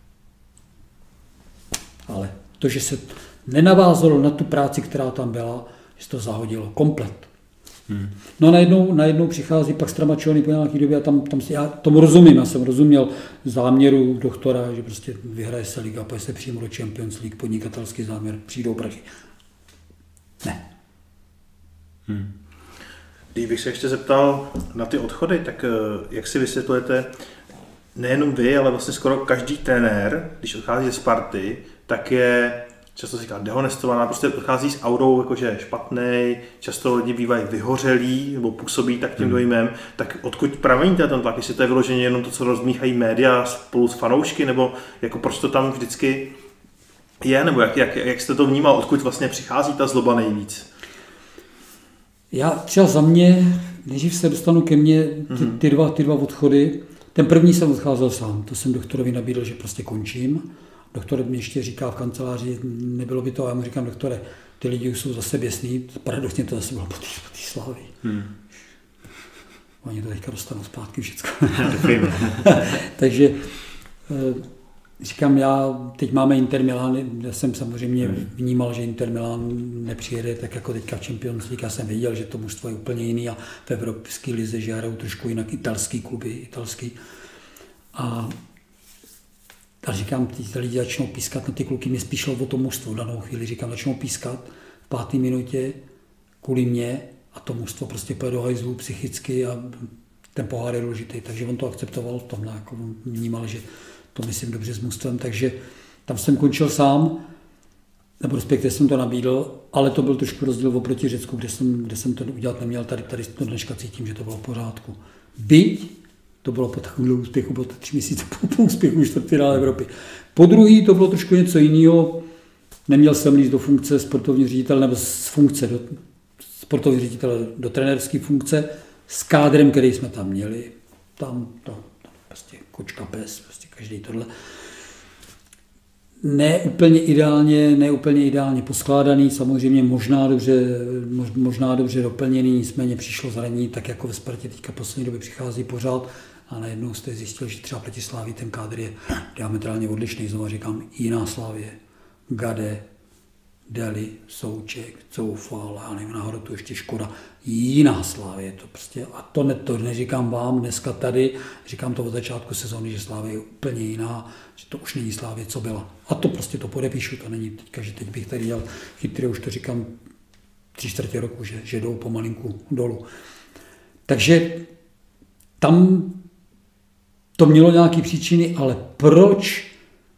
ale to, že se nenavázalo na tu práci, která tam byla, že se to zahodilo komplet. Hmm. No a najednou, najednou přichází pak Stramačony po nějaké době a tam, tam si, já tomu rozumím, já jsem rozuměl záměru doktora, že prostě vyhraje se liga, pojď se přímo do Champions League, podnikatelský záměr, přijdou prachy. Ne. Hmm. Když bych se ještě zeptal na ty odchody, tak jak si vysvětlujete, nejenom vy, ale vlastně skoro každý trenér, když odchází ze Sparty, tak je často se říká dehonestovaná, prostě odchází s aurou, jakože je špatný, často lidi bývají vyhořelí, nebo působí tak tím dojmem, tak odkud pramení ten tlak, jestli to je vyloženě jenom to, co rozmíchají média spolu s fanoušky, nebo jako proč to tam vždycky je, nebo jak, jak, jak jste to vnímal, odkud vlastně přichází ta zloba nejvíc? Já třeba za mě, než se dostanu ke mně, ty, ty, dva, ty dva odchody, ten první jsem odcházel sám, to jsem doktorovi nabídl, že prostě končím. Doktor mi ještě říká v kanceláři, nebylo by to, a já mu říkám, doktore, ty lidi už jsou zase běsný, paradoxně to zase bylo po té Slavii. Hmm. Oni to teďka dostanou zpátky všechno. Takže říkám, já, teď máme Inter Milan, já jsem samozřejmě vnímal, že Inter Milan nepřijede tak jako teďka v Champions League, já jsem věděl, že to mužstvo je úplně jiný a v evropské lize, že hrajou trošku jinak italský kluby, italský. A A říkám, ty lidi začnou pískat na ty kluky, mě spíš šlo o to mužstvo v danou chvíli. Říkám, začnou pískat v páté minutě kvůli mě a to mužstvo prostě pojede do hajzlu psychicky a ten pohár je důležitý. Takže on to akceptoval v tomhle, jako vnímal, že to myslím dobře s mužstvem. Takže tam jsem končil sám, nebo respektive jsem to nabídl, ale to byl trošku rozdíl oproti Řecku, kde jsem, kde jsem to udělat neměl. Tady, tady to dneška cítím, že to bylo v pořádku. Byť to bylo po takovém úspěchu, bylo to tři měsíce po, po úspěchu čtvrtfinále Evropy. Po druhý to bylo trošku něco jiného. Neměl jsem líst do funkce sportovní ředitel nebo z funkce do sportovní ředitel do trenérské funkce s kádrem, který jsme tam měli. Tam to, to prostě kočka pes, prostě každý tohle. Ne úplně ideálně, ne úplně ideálně poskládaný, samozřejmě možná dobře, možná dobře doplněný, nicméně přišlo zranění, tak jako ve Spartě teďka poslední době přichází pořád a najednou jste zjistil, že třeba proti Slávii ten kádr je diametrálně odlišný, znovu říkám, jiná Slávie, Gade, Deli, Souček, Coufal, já nevím, nahoru tu ještě Škoda, jiná Slávě je to prostě, a to, ne, to neříkám vám dneska tady, říkám to od začátku sezóny, že Slávě je úplně jiná, že to už není Slávě, co byla. A to prostě to podepíšu, to není teďka, že teď bych tady dělal chytrý, už to říkám tři čtvrtě roku, že, že jdou pomalinku dolů. Takže tam to mělo nějaké příčiny, ale proč?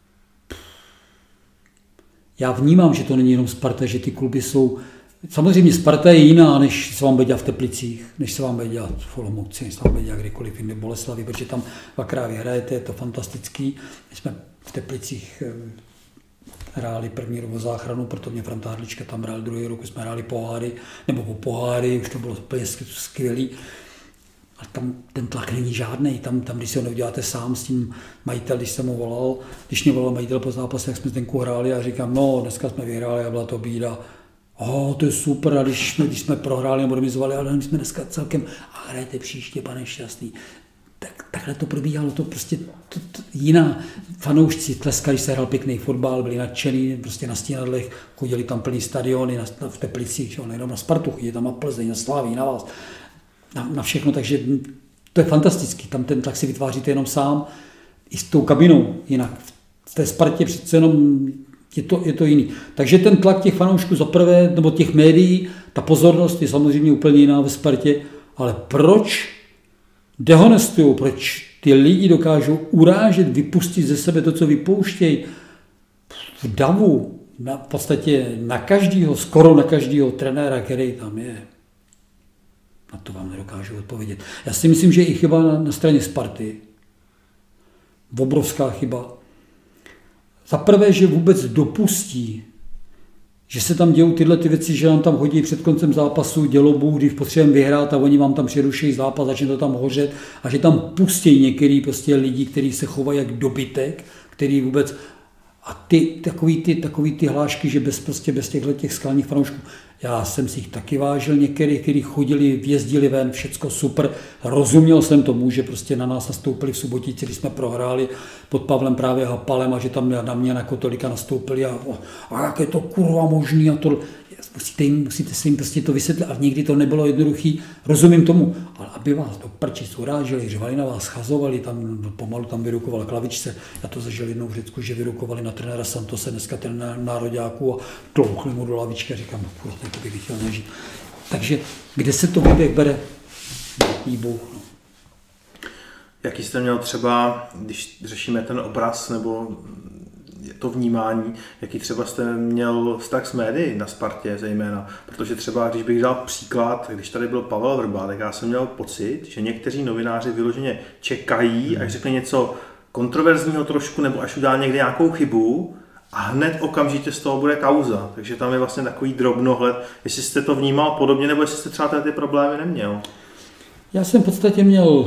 Já vnímám, že to není jenom Sparta, že ty kluby jsou... Samozřejmě Sparta je jiná, než se vám bude dělat v Teplicích, než se vám bude dělat v Olomouci, než se vám bude dělat kdekoliv jinde, Boleslavi, protože tam dvakrát vyhrajete, je to fantastický. My jsme v Teplicích hráli první rok o záchranu, proto mě Franta Hrdlička tam hrál, druhý rok jsme hráli poháry, nebo po poháry, už to bylo úplně skvělý. A tam ten tlak není žádný, tam, tam když si ho neuděláte sám s tím majitel, když jsem mu volal, když mě volal majitel po zápase, jak jsme tenku hráli a říkám, no dneska jsme vyhráli a byla to bída. Oh, to je super, a když jsme, když jsme prohráli nebo remizovali, ale my jsme dneska celkem, a hrajte příště, pane Šťastný. Tak, takhle to probíhalo, to prostě to, to, jiná. Fanoušci tleskali, když se hrál pěkný fotbal, byli nadšený, prostě na stínadlech, chodili tam plný stadiony na, v Teplicích, nejenom na Spartu, chodili tam na Plzeň, na Sláví, na vás. Na, na všechno, takže to je fantastický, tam ten tlak si vytváříte jenom sám, i s tou kabinou, jinak v té Spartě přece jenom je to, je to jiný. Takže ten tlak těch fanoušků zaprvé, nebo těch médií, ta pozornost je samozřejmě úplně jiná ve Spartě, ale proč dehonestují, proč ty lidi dokážou urážet, vypustit ze sebe to, co vypouštějí v davu, na, v podstatě na každýho, skoro na každýho trenéra, který tam je. Na to vám nedokážu odpovědět. Já si myslím, že i chyba na, na straně Sparty. Obrovská chyba. Za prvé, že vůbec dopustí, že se tam dějou tyhle ty věci, že nám tam hodí před koncem zápasu dělobu, když potřebujeme vyhrát a oni vám tam přeruší zápas, začne to tam hořet a že tam pustí některý prostě lidi, kteří se chovají jak dobytek, který vůbec... A ty takový ty, takový ty hlášky, že bez, prostě bez těchto těch skalních fanoušků, já jsem si jich taky vážil, některý, kteří chodili, vjezdili ven, všecko super, rozuměl jsem tomu, že prostě na nás nastoupili v Subotici, když jsme prohráli pod Pavlem právě Hapalem a že tam na mě na Kotolika nastoupili a, a jak je to kurva možný a to... Musíte, jim, musíte si jim prostě to vysvětlit a někdy to nebylo jednoduchý, rozumím tomu, ale aby vás do prčic uráželi, řvali na vás, schazovali, tam pomalu tam vyrukovala klavičce, já to zažil jednou v Řecku, že vyrukovali na trenéra Santose, dneska trenéra nároďáků a tlouchli mu do lavičky a říkám, no kurva, to bych chtěl nežít. Takže kde se to vyběh bere? Výbuch. No. Jaký jste měl třeba, když řešíme ten obraz nebo to vnímání, jaký třeba jste měl vztah s médií na Spartě zejména, protože třeba, když bych dal příklad, když tady byl Pavel Vrba, tak já jsem měl pocit, že někteří novináři vyloženě čekají, až řekne něco kontroverzního trošku, nebo až udělá někde nějakou chybu a hned okamžitě z toho bude kauza. Takže tam je vlastně takový drobnohled, jestli jste to vnímal podobně, nebo jestli jste třeba ty problémy neměl. Já jsem v podstatě měl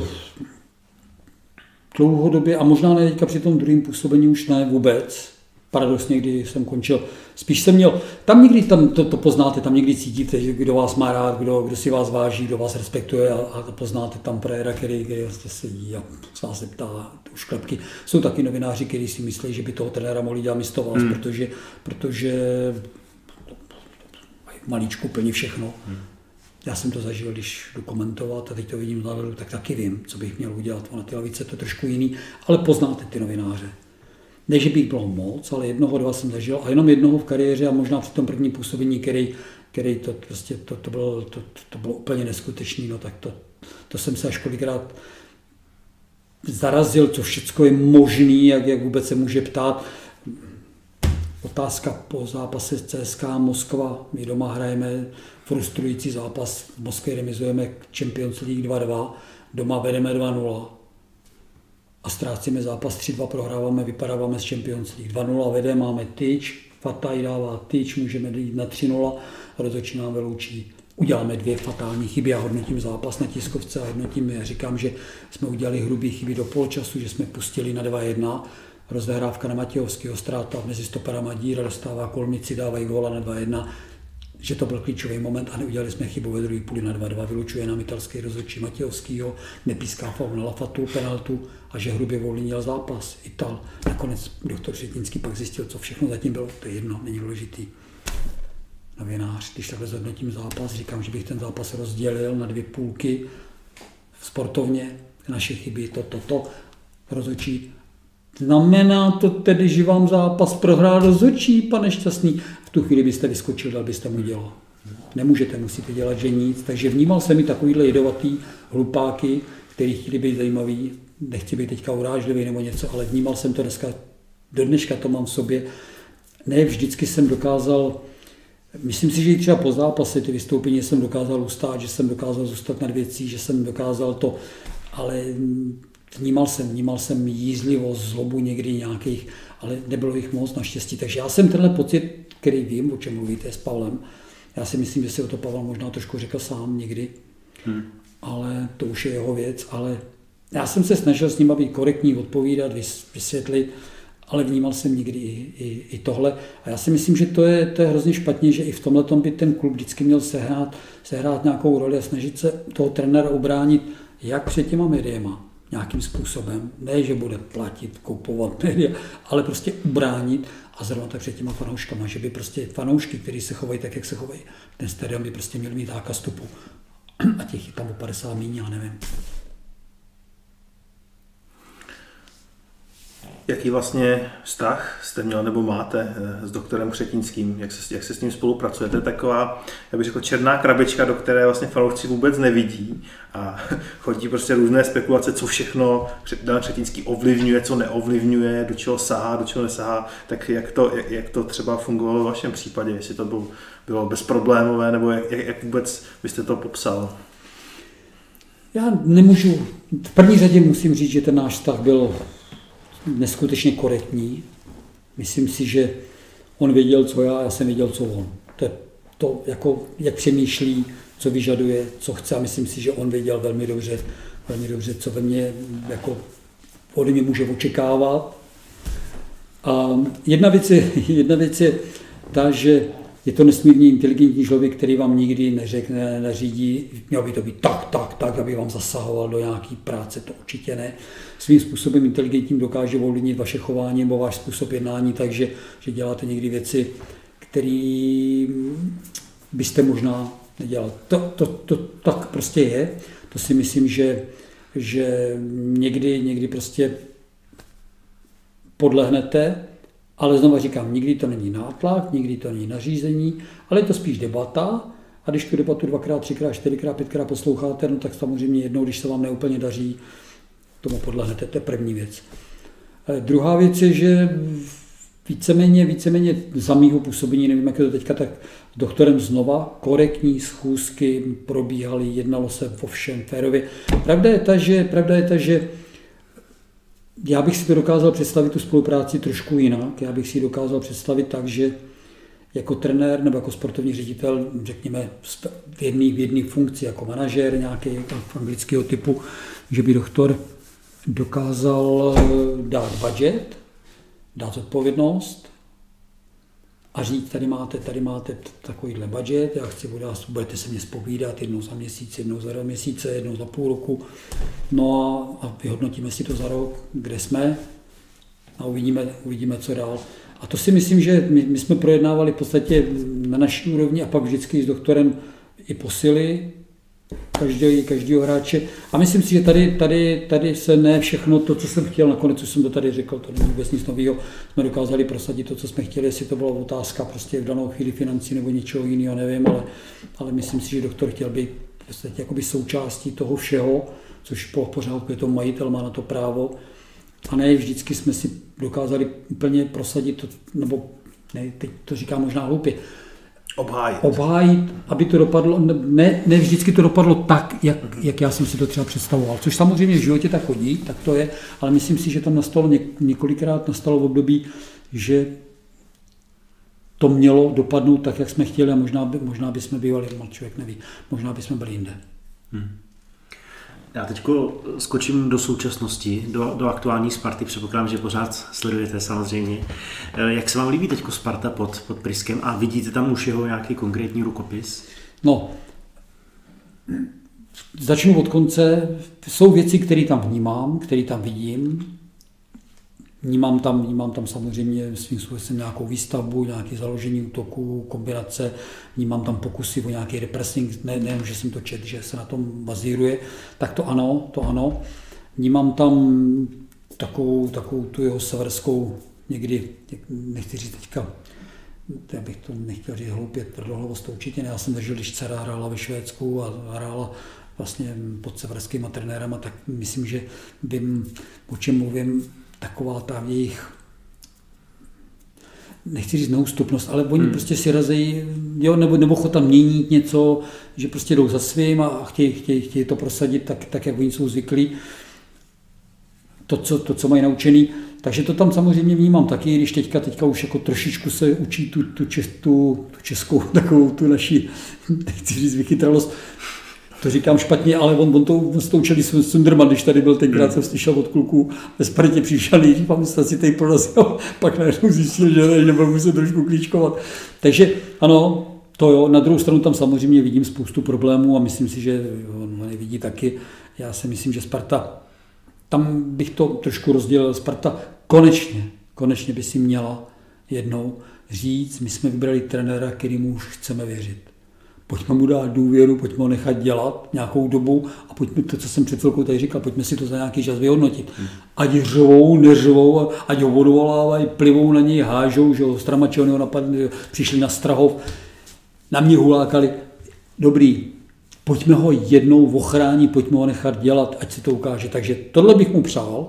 dlouhodobě, a možná ne teďka při tom druhém působení už ne vůbec, paradoxně, kdy jsem končil. Spíš jsem měl, tam někdy tam to, to poznáte, tam někdy cítíte, že kdo vás má rád, kdo, kdo si vás váží, kdo vás respektuje a, a poznáte tam premiéra, který, který vlastně sedí a se vás zeptá už klepky. Jsou taky novináři, kteří si myslí, že by toho trenéra mohli dělat místo vás, hmm. protože, protože mají malíčku plní všechno. Hmm. Já jsem to zažil, když jdu komentovat a teď to vidím záledu, tak taky vím, co bych měl udělat. Na ty lavice to je trošku jiný, ale poznáte ty novináře. Ne, že bych bylo moc, ale jednoho, dva jsem zažil a jenom jednoho v kariéře a možná při tom prvním působení, který, který to, prostě, to, to, bylo, to, to bylo úplně neskutečný, no tak to, to jsem se až kolikrát zarazil, co všechno je možný, jak, jak vůbec se může ptát. Otázka po zápase C S K A Moskva, my doma hrajeme frustrující zápas, v Moskvě remizujeme Champions League dva dva, doma vedeme dva nula. A ztrácíme zápas tři dva, prohráváme, vypadáváme z Champions League. dva nula vede, máme tyč, Fataj dává tyč, můžeme jít na tři nula, rozhodčí nám vyloučí. Uděláme dvě fatální chyby, já hodnotím zápas na tiskovce a hodnotím, já říkám, že jsme udělali hrubé chyby do poločasu, že jsme pustili na dva jedna, rozhrávka na Matějovského, ztráta mezi stoperama díra, dostává Kolmici, dávají góla na dva jedna, že to byl klíčový moment a neudělali jsme chybu ve druhé půli na dva dva, vylučuje nám italský rozhodčí Matějovskýho, nepíská faul na Lafatu, penaltu a že hrubě ovlivnil zápas Ital. Nakonec doktor Šetinský pak zjistil, co všechno zatím bylo, to je jedno, není důležitý. novinář, když takhle zhodnotím zápas, říkám, že bych ten zápas rozdělil na dvě půlky sportovně, naše chyby, to, to, to, rozhodčí. Znamená to tedy, že vám zápas prohrál rozhodčí, pane Šťastný? V tu chvíli byste vyskočil, dal byste mu dělo. Nemůžete, musíte dělat, že nic. Takže vnímal jsem i takovýhle jedovatý hlupáky, který chtěli být zajímavý. Nechci být teďka urážlivý nebo něco, ale vnímal jsem to dneska, do dneška to mám v sobě. Ne, vždycky jsem dokázal, myslím si, že i třeba po zápase ty vystoupení jsem dokázal ustát, že jsem dokázal zůstat nad věcí, že jsem dokázal to, ale vnímal jsem, vnímal jsem jízlivost, zlobu někdy nějakých, ale nebylo jich moc naštěstí. Takže já jsem tenhle pocit, který vím, o čem mluvíte s Pavlem, já si myslím, že si o to Pavel možná trošku řekl sám někdy, hmm. ale to už je jeho věc, ale já jsem se snažil s ním být korektní, odpovídat, vysvětlit, ale vnímal jsem někdy i, i, i tohle. A já si myslím, že to je, to je hrozně špatně, že i v tomhletom by ten klub vždycky měl sehrát, sehrát nějakou roli a snažit se toho trenéra ubránit jak před těma médiema nějakým způsobem. Ne, že bude platit, koupovat média, ale prostě ubránit a zrovna tak před těma fanouškama, že by prostě fanoušky, kteří se chovají tak, jak se chovají, ten stadion by prostě měl mít zákaz vstupu. A těch je tam o padesát míň, já nevím. Jaký vlastně vztah jste měl nebo máte s doktorem Křetínským? Jak se, jak se s ním spolupracujete? Taková, já bych řekl, černá krabička, do které vlastně fanoušci vůbec nevidí a chodí prostě různé spekulace, co všechno Dan Křetínský ovlivňuje, co neovlivňuje, do čeho sahá, do čeho nesahá. Tak jak to, jak, jak to třeba fungovalo v vašem případě? Jestli to bylo, bylo bezproblémové, nebo jak, jak vůbec byste to popsal? Já nemůžu, v první řadě musím říct, že ten náš vztah byl neskutečně korektní. Myslím si, že on věděl, co já, já jsem věděl, co on. To je to, jako, jak přemýšlí, co vyžaduje, co chce a myslím si, že on věděl velmi dobře, velmi dobře, co ve mně jako ode mě může očekávat. A jedna věc je, jedna věc je ta, že je to nesmírně inteligentní člověk, který vám nikdy neřekne, neřídí, měl by to být tak, tak, tak, aby vám zasahoval do nějaké práce, to určitě ne. Svým způsobem inteligentním dokáže ovlivnit vaše chování nebo váš způsob jednání, takže že děláte někdy věci, které byste možná nedělal. To, to, to tak prostě je. To si myslím, že, že někdy, někdy prostě podlehnete, ale znovu říkám, nikdy to není nátlak, nikdy to není nařízení, ale je to spíš debata a když tu debatu dvakrát, třikrát, čtyřikrát, pětkrát posloucháte, no tak samozřejmě jednou, když se vám neúplně daří, tomu podlehnete, to je první věc. E, druhá věc je, že víceméně, víceméně za mýho působení, nevím, jak je to teďka, tak s doktorem znova korektní schůzky probíhaly, jednalo se o všem férově. Pravda je ta, že, pravda je ta, že já bych si to dokázal představit tu spolupráci trošku jinak. Já bych si dokázal představit tak, že jako trenér nebo jako sportovní ředitel, řekněme v jedné v jedné funkci, jako manažer nějaký anglického typu, že by doktor dokázal dát budget, dát odpovědnost a říct, tady máte, tady máte takovýhle budget, já chci, budete se mě zpovídat jednou za měsíc, jednou za dva měsíce, jednou za půl roku, no a, a vyhodnotíme si to za rok, kde jsme a uvidíme, uvidíme, co dál. A to si myslím, že my, my jsme projednávali v podstatě na naší úrovni a pak vždycky s doktorem i posily každého, každého hráče. A myslím si, že tady, tady, tady se ne všechno to, co jsem chtěl, nakonec, co jsem to tady řekl, to není vůbec nic nového, jsme dokázali prosadit to, co jsme chtěli, jestli to byla otázka prostě v danou chvíli financí nebo něčeho jiného, nevím, ale, ale myslím si, že doktor chtěl být v podstatě jakoby součástí toho všeho, což po pořádku je to majitel, má na to právo. A ne vždycky jsme si dokázali úplně prosadit, to, nebo ne, teď to říkám možná hloupě, Obhájit. Obhájit, aby to dopadlo, ne, ne vždycky to dopadlo tak, jak, jak já jsem si to třeba představoval. Což samozřejmě v životě tak chodí, tak to je, ale myslím si, že tam nastalo několikrát nastalo v období, že to mělo dopadnout tak, jak jsme chtěli a možná, by, možná bychom bývali, člověk neví, možná bychom byli jinde. Hmm. Já teď skočím do současnosti, do, do aktuální Sparty, předpokládám, že pořád sledujete samozřejmě. Jak se vám líbí teď Sparta pod, pod Pryskem a vidíte tam už jeho nějaký konkrétní rukopis? No, začnu od konce. Jsou věci, které tam vnímám, které tam vidím. Vnímám tam, vnímám tam samozřejmě svým způsobem nějakou výstavbu, nějaké založení útoku, kombinace, vnímám tam pokusy o nějaký repressing, ne, nejenom, že jsem to četl, že se na tom bazíruje, tak to ano, to ano. Vnímám tam takovou, takovou tu jeho severskou, někdy, nechci říct teďka, já bych to nechtěl říct hloupě, tvrdohlavost to určitě ne, já jsem zažil, když dcera hrála ve Švédsku a hrála vlastně pod severskýma trenérama, tak myslím, že vím, o čem mluvím, taková ta jejich, nechci říct neústupnost, ale oni hmm. prostě si razejí, jo, nebo, nebo chod tam měnit něco, že prostě jdou za svým a chtějí, chtějí, chtějí to prosadit tak, tak, jak oni jsou zvyklí, to co, to, co mají naučený. Takže to tam samozřejmě vnímám taky, když teďka, teďka už jako trošičku se učí tu, tu, čes, tu, tu českou, takovou tu naši, nechci říct vychytralost, to říkám špatně, ale on, on to, on to učili Sunderman, když tady byl tenkrát, jsem slyšel od kluků, ve Spartě přišel, říkám, že si tady prorazil, pak najednou zjistil, že ne, nebyl muset trošku klíčkovat. Takže ano, to jo, na druhou stranu tam samozřejmě vidím spoustu problémů a myslím si, že on, on je vidí taky. Já si myslím, že Sparta, tam bych to trošku rozdělil, Sparta konečně, konečně by si měla jednou říct, my jsme vybrali trenéra, kterýmu už chceme věřit. Pojďme mu dát důvěru, pojďme ho nechat dělat nějakou dobu a pojďme to, co jsem před chvilkou tady říkal, pojďme si to za nějaký čas vyhodnotit. Ať řvou, neřvou, ať ho odvolávají, plivou na něj, hážou, že ho Stramačeho ho napadli, přišli na Strahov, na mě hulákali. Dobrý, pojďme ho jednou ochránit, pojďme ho nechat dělat, ať se to ukáže. Takže tohle bych mu přál.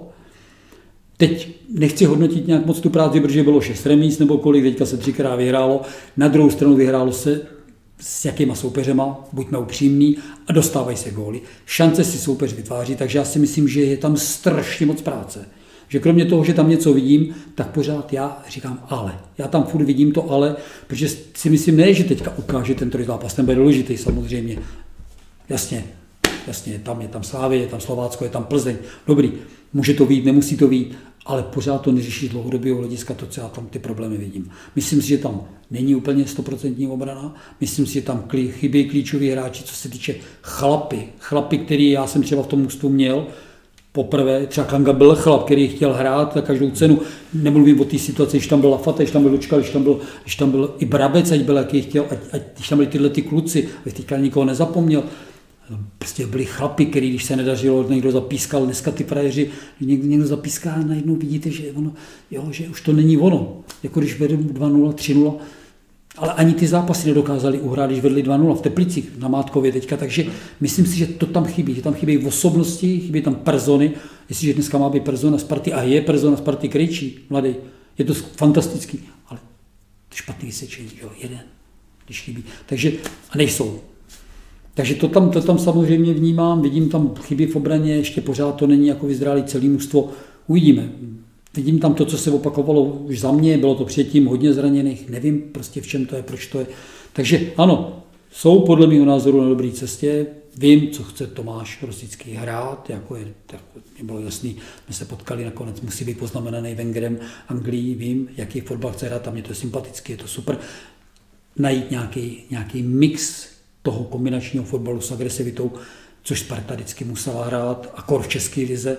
Teď nechci hodnotit nějak moc tu práci, protože bylo šest remíz nebo kolik, teďka se třikrát vyhrálo. Na druhou stranu vyhrálo se s jakýma soupeřema, buďme upřímní, a dostávají se góly. Šance si soupeř vytváří, takže já si myslím, že je tam strašně moc práce. Že kromě toho, že tam něco vidím, tak pořád já říkám ale. Já tam furt vidím to ale, protože si myslím, ne, že teďka ukáže ten trojzápas, ten bude důležitý samozřejmě. Jasně, jasně, tam je tam Slávie, je tam Slovácko, je tam Plzeň. Dobrý, může to vyjít, nemusí to vyjít, ale pořád to neřeší dlouhodobého hlediska to, co já tam ty problémy vidím. Myslím si, že tam není úplně stoprocentní obrana, myslím si, že tam chybí klíčoví hráči, co se týče chlapy. Chlapy, který já jsem třeba v tom mužstvu měl, poprvé, třeba Kanga byl chlap, který chtěl hrát za každou cenu. Nemluvím o té situaci, když tam byl Lafata, když tam byl Lučka, když tam byl, když tam byl i Brabec, ať byl, jaký chtěl, ať, ať, když tam byli tyhle ty kluci, abych teďka nikoho nezapomněl. Prostě byli chlapi, který, když se nedařilo, někdo zapískal, dneska ty frajeři, někdo, někdo zapíská a najednou vidíte, že, ono, jo, že už to není ono. Jako když vedu dva nula, tři nula, ale ani ty zápasy nedokázali uhrát, když vedli dva nula v Teplicích na Mátkově teďka, takže myslím si, že to tam chybí, že tam chybí osobnosti, chybí tam persony, jestliže dneska má být persona Sparty a je persona Sparty Krejčí, mladý, je to fantastický, ale špatný vysvědčení, jo, jeden, když chybí, takže a nejsou. Takže to tam, to tam samozřejmě vnímám, vidím tam chyby v obraně, ještě pořád to není jako vyzrálý celý mužstvo, uvidíme. Vidím tam to, co se opakovalo už za mě, bylo to předtím hodně zraněných, nevím prostě v čem to je, proč to je. Takže ano, jsou podle mého názoru na dobré cestě, vím, co chce Tomáš Rosický hrát, jako je, tak bylo jasný, my se potkali nakonec, musí být poznamenaný Wengerem Anglii, vím, jaký fotbal chce hrát, tam mě to je sympatický, je to super. Najít nějaký, nějaký mix toho kombinačního fotbalu s agresivitou, což Sparta vždycky musela hrát, akor v české lize.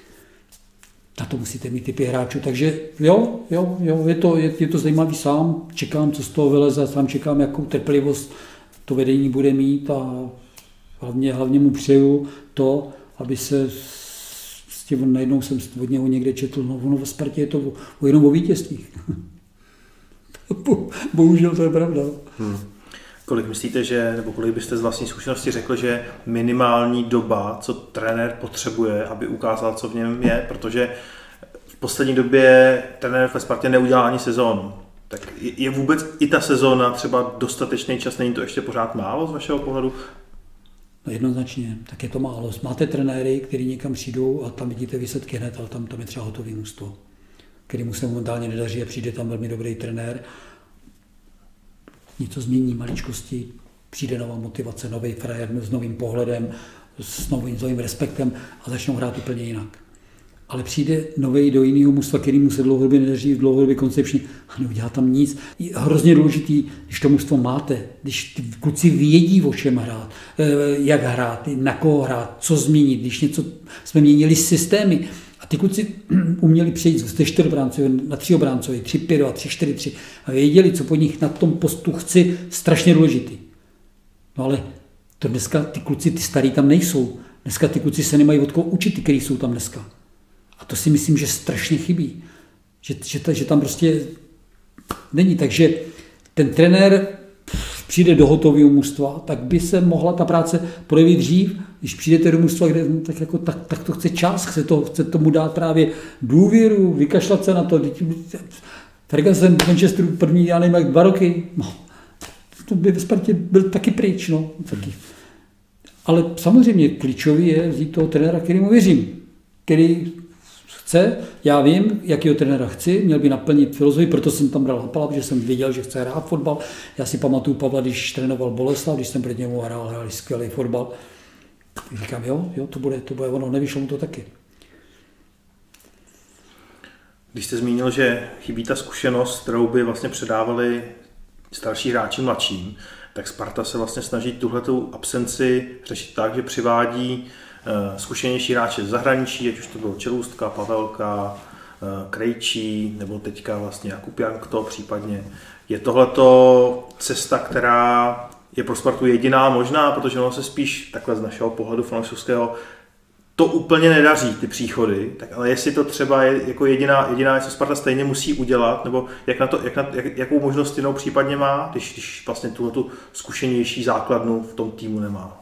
Na to musíte mít typy hráčů, takže jo, jo, jo, je to, je, je to zajímavý sám, čekám, co z toho vyleze, sám čekám, jakou trpělivost to vedení bude mít a hlavně, hlavně mu přeju to, aby se s tím, najednou jsem od něho někde četl, no ono ve Spartě je to o, jenom o vítězstvích. Bohužel to je pravda. Hmm. Kolik myslíte, že, nebo kolik byste z vlastní zkušenosti řekl, že minimální doba, co trenér potřebuje, aby ukázal, co v něm je, protože v poslední době trenér ve Spartě neudělal ani sezónu. Tak je vůbec i ta sezóna třeba dostatečný čas, není to ještě pořád málo z vašeho pohledu? No jednoznačně, tak je to málo. Máte trenéry, kteří někam přijdou a tam vidíte výsledky hned, ale tam, tam je třeba hotový mužstvo, kterému se momentálně nedaří a přijde tam velmi dobrý trenér. Něco změní, maličkosti, přijde nová motivace, nový frajer s novým pohledem, s novým, s novým respektem a začnou hrát úplně jinak. Ale přijde nový do jiného mužstva, kterýmu se dlouhodobě nedaří, dlouhodobě koncepčně a neudělá tam nic. Je hrozně důležitý, když to mužstvo máte, když ty kluci vědí, o čem hrát, jak hrát, na koho hrát, co změnit, když něco jsme měnili systémy. A A ty kluci uměli přejít ze čtyřobráncové na tříobráncové, tři pět dva, tři čtyři tři a věděli, co po nich na tom postu chci, strašně důležitý. No ale to dneska ty kluci, ty starý tam nejsou. Dneska ty kluci se nemají od koho učit, ty, který jsou tam dneska. A to si myslím, že strašně chybí. Že, že, že tam prostě není. Takže ten trenér přijde do hotového mužstva, tak by se mohla ta práce projevit dřív. Když přijdete do mužstva, kde, no, tak, jako, tak, tak to chce čas, chce, to, chce tomu dát právě důvěru, vykašlat se na to. Ferguson v Manchesteru první, já nevím, jak dva roky. No, to by ve Spartě byl taky pryč. No, taky. Ale samozřejmě klíčový je vzít toho trenéra, kterému věřím, který chce, já vím, jakýho trenéra chci, měl by naplnit filozofii, proto jsem tam bral Hapala, protože jsem věděl, že chce hrát fotbal. Já si pamatuju Pavla, když trénoval Boleslav, když jsem před němu hrál, hrál skvělý fotbal. Říkám, jo, jo, to bude, to bude ono, nevyšlo mu to taky. Když jste zmínil, že chybí ta zkušenost, kterou by vlastně předávali starší hráči mladším, tak Sparta se vlastně snaží tuhletou absenci řešit tak, že přivádí zkušenější hráče z zahraničí, ať už to byl Čelůstka, Pavelka, Krejčí, nebo teďka vlastně Jakub Jankto případně. Je tohleto cesta, která je pro Spartu jediná možná, protože ono se spíš takhle z našeho pohledu fanouškovského to úplně nedaří, ty příchody, tak ale jestli to třeba je jako jediná, jediná co Sparta stejně musí udělat, nebo jak na to, jak na, jak, jakou možnost jinou případně má, když, když vlastně tuhletu zkušenější základnu v tom týmu nemá.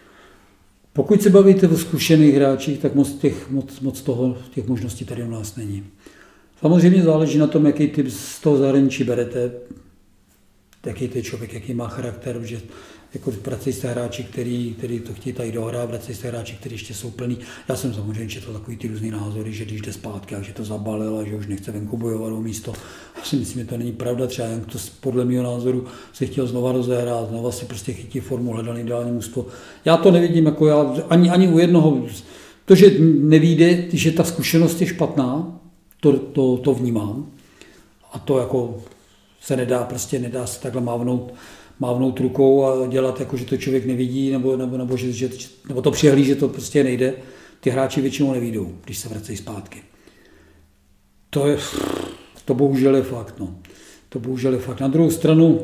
Pokud se bavíte o zkušených hráčích, tak moc, těch, moc, moc toho, těch možností tady u nás není. Samozřejmě záleží na tom, jaký typ z toho zahraničí berete, jaký to je člověk, jaký má charakter, že jako pracují se hráči, který, který to chtějí tady dohrát, pracují se hráči, kteří ještě jsou plný. Já jsem samozřejmě četl takový ty různý názory, že když jde zpátky a že to zabalil a že už nechce venku bojovat o místo. Já si myslím, že to není pravda, třeba jen to podle mého názoru se chtěl znova rozehrát, znova si prostě chytí formu, hledal ideální mužstvo. Já to nevidím jako já, ani, ani u jednoho. To, že nevíde, že ta zkušenost je špatná, to, to, to vnímám. A to jako se nedá, prostě nedá se takhle mávnout, mávnout rukou a dělat jako, že to člověk nevidí, nebo, nebo, nebo, že, že, nebo to přihlí, že to prostě nejde. Ty hráči většinou nevídou, když se vracejí zpátky. To je, to bohužel je fakt, no. To bohužel je fakt. Na druhou stranu,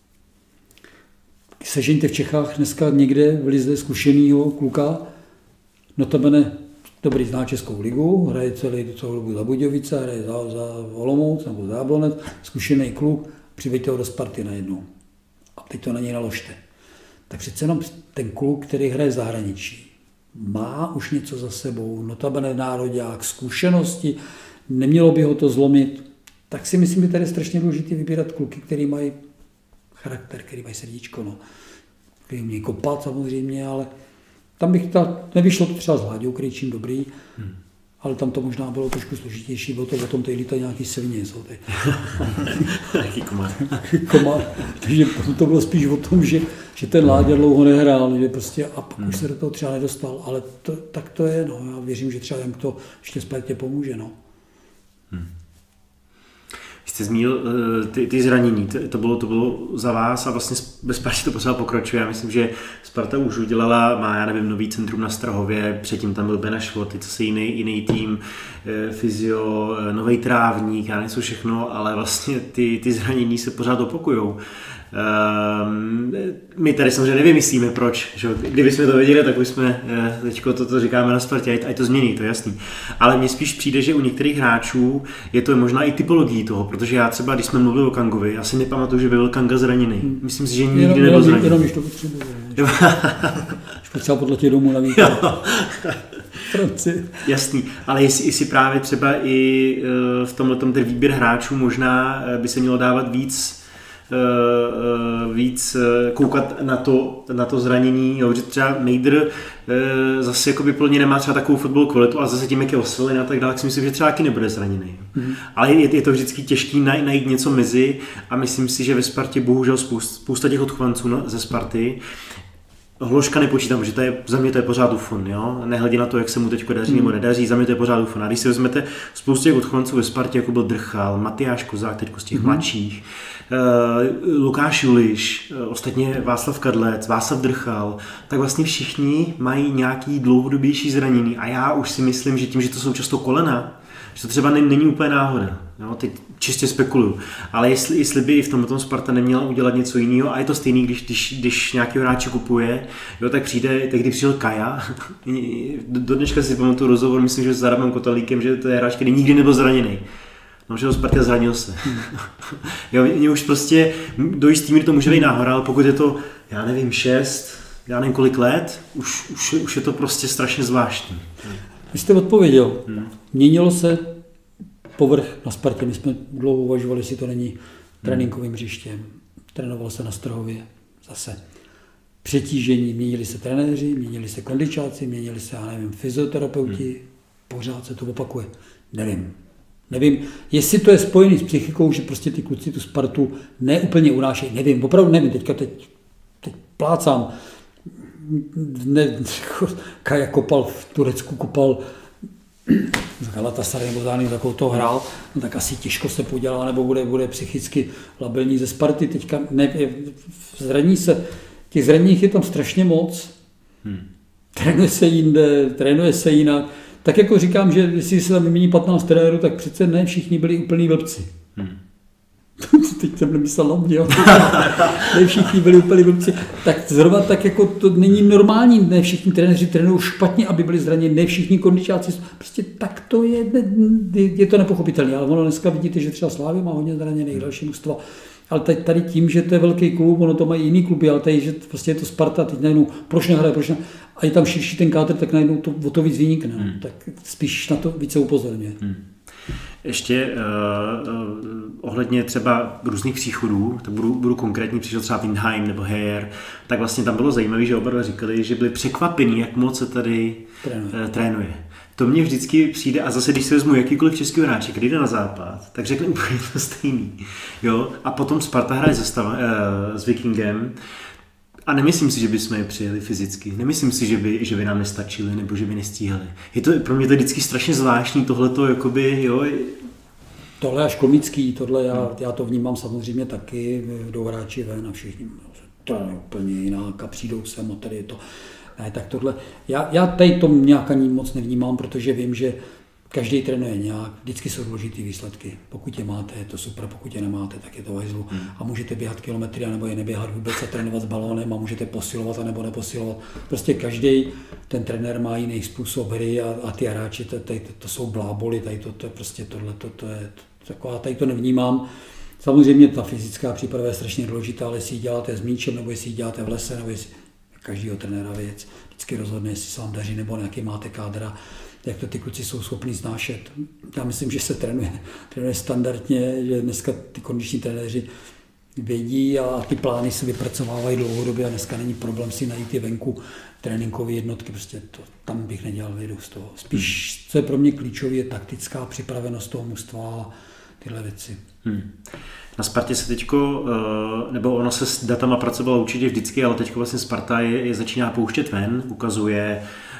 sežeňte v Čechách dneska někde v lize zkušenýho kluka, notabene dobrý, zná Českou ligu, hraje celý celou dobu za Budějovice, hraje za, za Olomouc nebo za Jablonec, zkušený kluk, přiveďte ho do Sparty najednou. A teď to na něj naložte. Tak přece jenom ten kluk, který hraje v zahraničí, má už něco za sebou, notabene nároďák, zkušenosti, nemělo by ho to zlomit, tak si myslím, že tady je strašně důležité vybírat kluky, který mají charakter, který mají srdíčko, no. Který umějí kopat samozřejmě, ale tam bych ta, nevyšlo to třeba s Láďou Krejčím dobrý, hmm. ale tam to možná bylo trošku složitější, bylo to o tom, tady lítají nějaký svině, jsou tady. Jaký komar. komar. Takže to bylo spíš o tom, že, že ten Láďa dlouho nehrál, že prostě a pak hmm. už se do toho třeba nedostal, ale to, tak to je, no, já věřím, že třeba jen to ještě Spartě pomůže, no. Hmm. Jste zmínil ty, ty zranění, to bylo, to bylo za vás a vlastně bez Sparty to pořád pokračuje. Já myslím, že Sparta už udělala, má, já nevím, nový centrum na Strahově, předtím tam byl Benašvo, teď zase jiný, jiný tým, fyzio, nový trávník, já nevím, všechno, ale vlastně ty, ty zranění se pořád opakujou. Um, my tady samozřejmě nevymyslíme proč, že? Kdyby jsme to věděli, tak už jsme teďko toto říkáme na Spartě, ať to změní, to je jasný. Ale mně spíš přijde, že u některých hráčů je to možná i typologií toho, protože já třeba, když jsme mluvili o Kangovi, já si nepamatuju, že by byl Kanga zraněný. Myslím si, že nikdy jenom, nebyl zraněný. Jenom, když to potřebuje. Když potřeba podletět domů na víkend. Jasný, ale jestli, jestli právě třeba i v tomhletom ten výběr hráčů možná by se mělo dávat víc víc koukat na to, na to zranění, jo, že třeba Mejdr zase jako by plně nemá třeba takovou fotbalovou kvalitu, ale zase tím, jak je osvolený a tak dále, si myslím, že třeba taky nebude zraněný. Mm-hmm. Ale je, je to vždycky těžký najít něco mezi a myslím si, že ve Spartě bohužel spousta, spousta těch odchovanců ze Sparty Hložka nepočítám, že to je, za mě to je pořád ufon, jo? Nehledě na to, jak se mu teď daří mm. nebo nedaří, za mě to je pořád ufon. A když si vezmete spoustu těch odchovanců ve Spartě, jako byl Drchal, Matyáš Kozák, teď z těch mm. mladších, uh, Lukáš Juliš, uh, ostatně Václav Kadlec, Václav Drchal, tak vlastně všichni mají nějaký dlouhodobější zranění a já už si myslím, že tím, že to jsou často kolena, že to třeba není úplně náhoda. Jo, teď čistě spekuluju. Ale jestli, jestli by i v tomto Sparta neměla udělat něco jiného, a je to stejný, když, když, když nějaký hráče kupuje, jo, tak přijde, tehdy přijel Kaja. Do dneška si pamatuju rozhovor, myslím, že s Adamem Kotalíkem, že to je hráč, který nikdy nebyl zraněný. No, že do Sparta zranil se. Jo, mě už prostě do jistý míry to může být náhoda, ale pokud je to, já nevím, šest, já nevím kolik let, už, už, už je to prostě strašně zvláštní. Vy jste odpověděl. Hmm. Měnilo se povrch na Spartě. My jsme dlouho uvažovali, jestli to není tréninkovým hřištěm. Trénoval se na Strahově. Zase přetížení. Měnili se trenéři, měnili se kondičáci, měnili se, já nevím, fyzioterapeuti. Hmm. Pořád se to opakuje. Nevím. Nevím, jestli to je spojený s psychikou, že prostě ty kluci tu Spartu neúplně unášejí. Nevím, opravdu nevím. Teďka teď, teď plácám. Ne, Kaja kopal v Turecku, kopal z Galatasaray nebo zároveň takovou to hrál, no tak asi těžko se podělá, nebo bude, bude psychicky labilní ze Sparty. Teďka ne, zraní se, těch zraněních je tam strašně moc, hmm. trénuje se jinde, trénuje se jinak. Tak jako říkám, že jestli se tam vymění patnáct trenérů, tak přece ne všichni byli úplný blbci. Hmm. Teď jsem nemyslel na mě, ne všichni byli úplně blbci. Tak zrovna tak jako to není normální, ne všichni trenéři trénují špatně, aby byli zraněni, ne všichni kondičáci, prostě tak to je, je to nepochopitelné, ale ono dneska vidíte, že třeba Slavia má hodně zraněných, další mužstva, ale tady tím, že to je velký klub, ono to mají jiný kluby, ale tady, že prostě je to Sparta, teď najednou, proč nehraje, proč ne, a je tam širší ten kádr, tak najednou to, o to víc vynikne, hmm. tak spíš na to více upozorňuje. Hmm. Ještě uh, uh, ohledně třeba různých příchodů, tak budu, budu konkrétní, přišel třeba Windheim nebo Heyer, tak vlastně tam bylo zajímavé, že oba dva říkali, že byli překvapení, jak moc se tady trénuje. Uh, trénuje. To mně vždycky přijde, a zase když si vezmu jakýkoliv český hráč, který jde na západ, tak řekne úplně to stejný. Jo? A potom Sparta hraje se stav, uh, s Vikingem, a nemyslím si, že bychom je přijeli fyzicky. Nemyslím si, že by, že by nám nestačili nebo že by nestíhali. Je to, pro mě to vždycky strašně zvláštní, tohleto jakoby, jo. Tohle až komický, tohle já, já to vnímám samozřejmě taky, jdou hráči ven a všichni, to je úplně jinak a přijdou sem a tady je to. Ne, tak tohle, já, já tady to nějak ani moc nevnímám, protože vím, že každý trénuje nějak, vždycky jsou důležitý výsledky. Pokud je máte, je to super, pokud je nemáte, tak je to hajzlu. Hmm. A můžete běhat kilometry, anebo je neběhat vůbec a trénovat s balónem a můžete posilovat, anebo neposilovat. Prostě každý ten trenér má jiný způsob hry a, a ty hráči, to, to, to jsou bláboli, tady to, to je prostě tohle, to, to je taková, tady to nevnímám. Samozřejmě ta fyzická příprava je strašně důležitá, ale jestli ji děláte s míčem, nebo jestli ji děláte v lese, nebo jestli každýho trenéra věc vždycky rozhodne, jestli se vám daří, nebo nějaký máte kádra, jak to ty kluci jsou schopní znášet. Já myslím, že se trénuje, trénuje standardně, že dneska ty kondiční trenéři vědí a ty plány se vypracovávají dlouhodobě a dneska není problém si najít ty venku tréninkové jednotky, prostě to, tam bych nedělal vědu z toho. Spíš, co je pro mě klíčové, je taktická připravenost toho mužstva a tyhle věci. Hmm. Na Spartě se teďko, nebo ono se s datama pracovalo určitě vždycky, ale teďko vlastně Sparta je, je začíná pouštět ven, ukazuje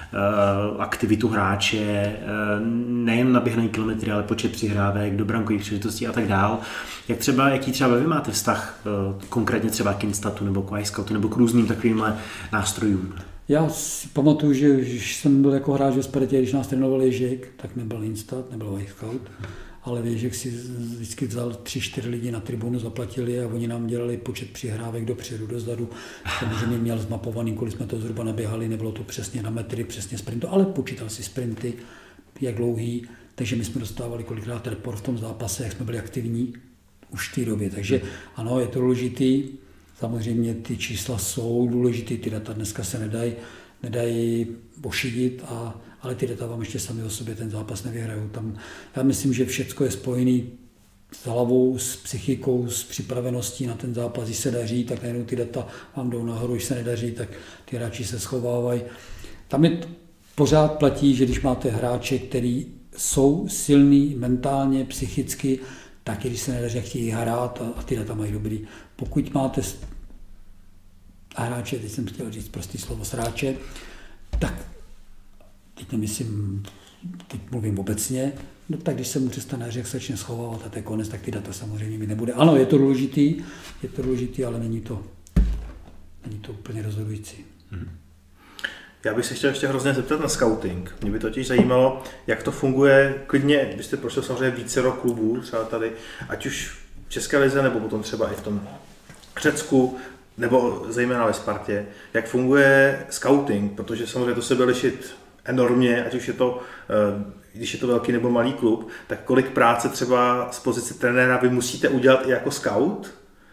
aktivitu hráče, nejen naběhaný kilometry, ale počet přihrávek, do brankových příležitostí a tak dál. Jak třeba, jaký třeba vy máte vztah konkrétně třeba k Instatu nebo k iScoutu nebo k různým takovýmhle nástrojům? Já si pamatuju, že když jsem byl jako hráč ve Spartě, když nás trénoval Ježek, tak nebyl Instat, nebyl iScout, ale Ježek si vždycky vzal tři, čtyři lidi na tribunu, zaplatili a oni nám dělali počet přihrávek dopředu, dozadu. Samozřejmě měl zmapovaný, kolik jsme to zhruba naběhali, nebylo to přesně na metry, přesně sprintu, ale počítal si sprinty, jak dlouhý, takže my jsme dostávali kolikrát report v tom zápase, jak jsme byli aktivní už v té době. Takže ano, je to důležitý, samozřejmě ty čísla jsou důležitý, ty data dneska se nedají nedají ošidit, a, ale ty data vám ještě sami o sobě ten zápas nevyhrajou. Tam, já myslím, že všechno je spojený s hlavou, s psychikou, s připraveností na ten zápas. Když se daří, tak najednou ty data vám jdou nahoru, když se nedaří, tak ty hráči se schovávají. Tam je pořád platí, že když máte hráče, který jsou silný mentálně, psychicky, tak i když se nedaří, chtějí hrát a, a ty data mají dobrý. Pokud máte a hráče, teď jsem chtěl říct prostý slovo sráče, tak teď nemyslím, teď mluvím obecně, no tak když se mu přestane hřech začne schovávat a to je konec, tak ty data samozřejmě mít nebude. Ano, je to důležitý, je to důležitý, ale není to, není to úplně rozhodující. Hmm. Já bych se chtěl ještě hrozně zeptat na scouting. Mě by totiž zajímalo, jak to funguje. Klidně byste prošel samozřejmě vícero klubů, třeba tady, ať už v České lize, nebo potom třeba i v tom Řecku, nebo zejména ve Spartě. Jak funguje scouting, protože samozřejmě to se bude lišit enormně, ať už je to, když je to velký nebo malý klub, tak kolik práce třeba z pozice trenéra vy musíte udělat i jako scout?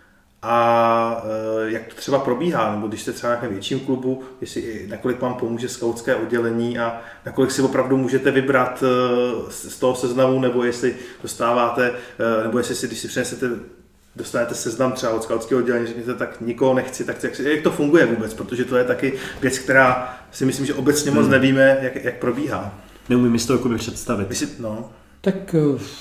A jak to třeba probíhá, nebo když jste třeba v větším klubu, jestli, nakolik vám pomůže skautské oddělení a nakolik si opravdu můžete vybrat z toho seznamu, nebo jestli dostáváte, nebo jestli si, když si přinesete, dostanete seznam třeba od skautského oddělení, řekněte, tak nikoho nechci, tak jak, jak to funguje vůbec, protože to je taky věc, která si myslím, že obecně moc nevíme, jak, jak probíhá. Neumím si to jako představit. Myslím, no. Tak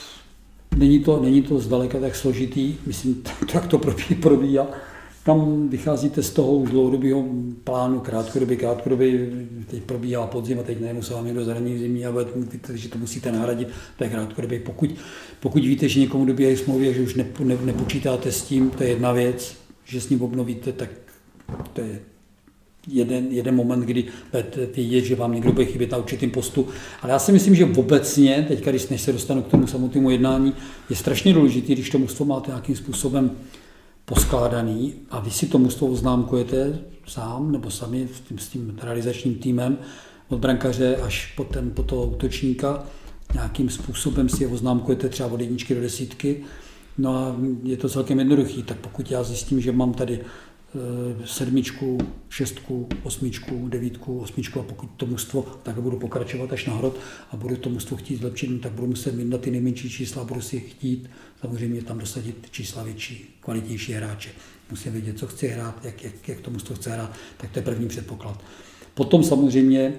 Není to, není to zdaleka tak složitý, myslím, tak to probíhá. Tam vycházíte z toho už dlouhodobého plánu, krátkodobě, krátkodobě, teď probíhá podzim a teď najednou se vám někdo zraní v zimě a že to musíte nahradit, to je krátkodobě. Pokud, pokud víte, že někomu dobíhají smlouvy a že už nepo, ne, nepočítáte s tím, to je jedna věc, že s ním obnovíte, tak to je jeden, jeden moment, kdy budete vědět, že vám někdo bude chybět na určitým postu. Ale já si myslím, že obecně, teď když než se dostanu k tomu samotnému jednání, je strašně důležité, když to mužstvo máte nějakým způsobem poskládaný a vy si to mužstvo oznámkujete sám nebo sami s tím, s tím realizačním týmem od brankaře až po, ten, po toho útočníka, nějakým způsobem si je oznámkujete třeba od jedničky do desítky, no a je to celkem jednoduchý, tak pokud já zjistím, že mám tady sedmičku, šestku, osmičku, devítku, osmičku a pokud to mužstvo, tak budu pokračovat až na hrot a budu to mužstvo chtít zlepšit, tak budu muset mít na ty nejmenší čísla, budu si chtít samozřejmě tam dosadit čísla větší, kvalitnější hráče. Musím vědět, co chci hrát, jak, jak, jak to mužstvo chce hrát, tak to je první předpoklad. Potom samozřejmě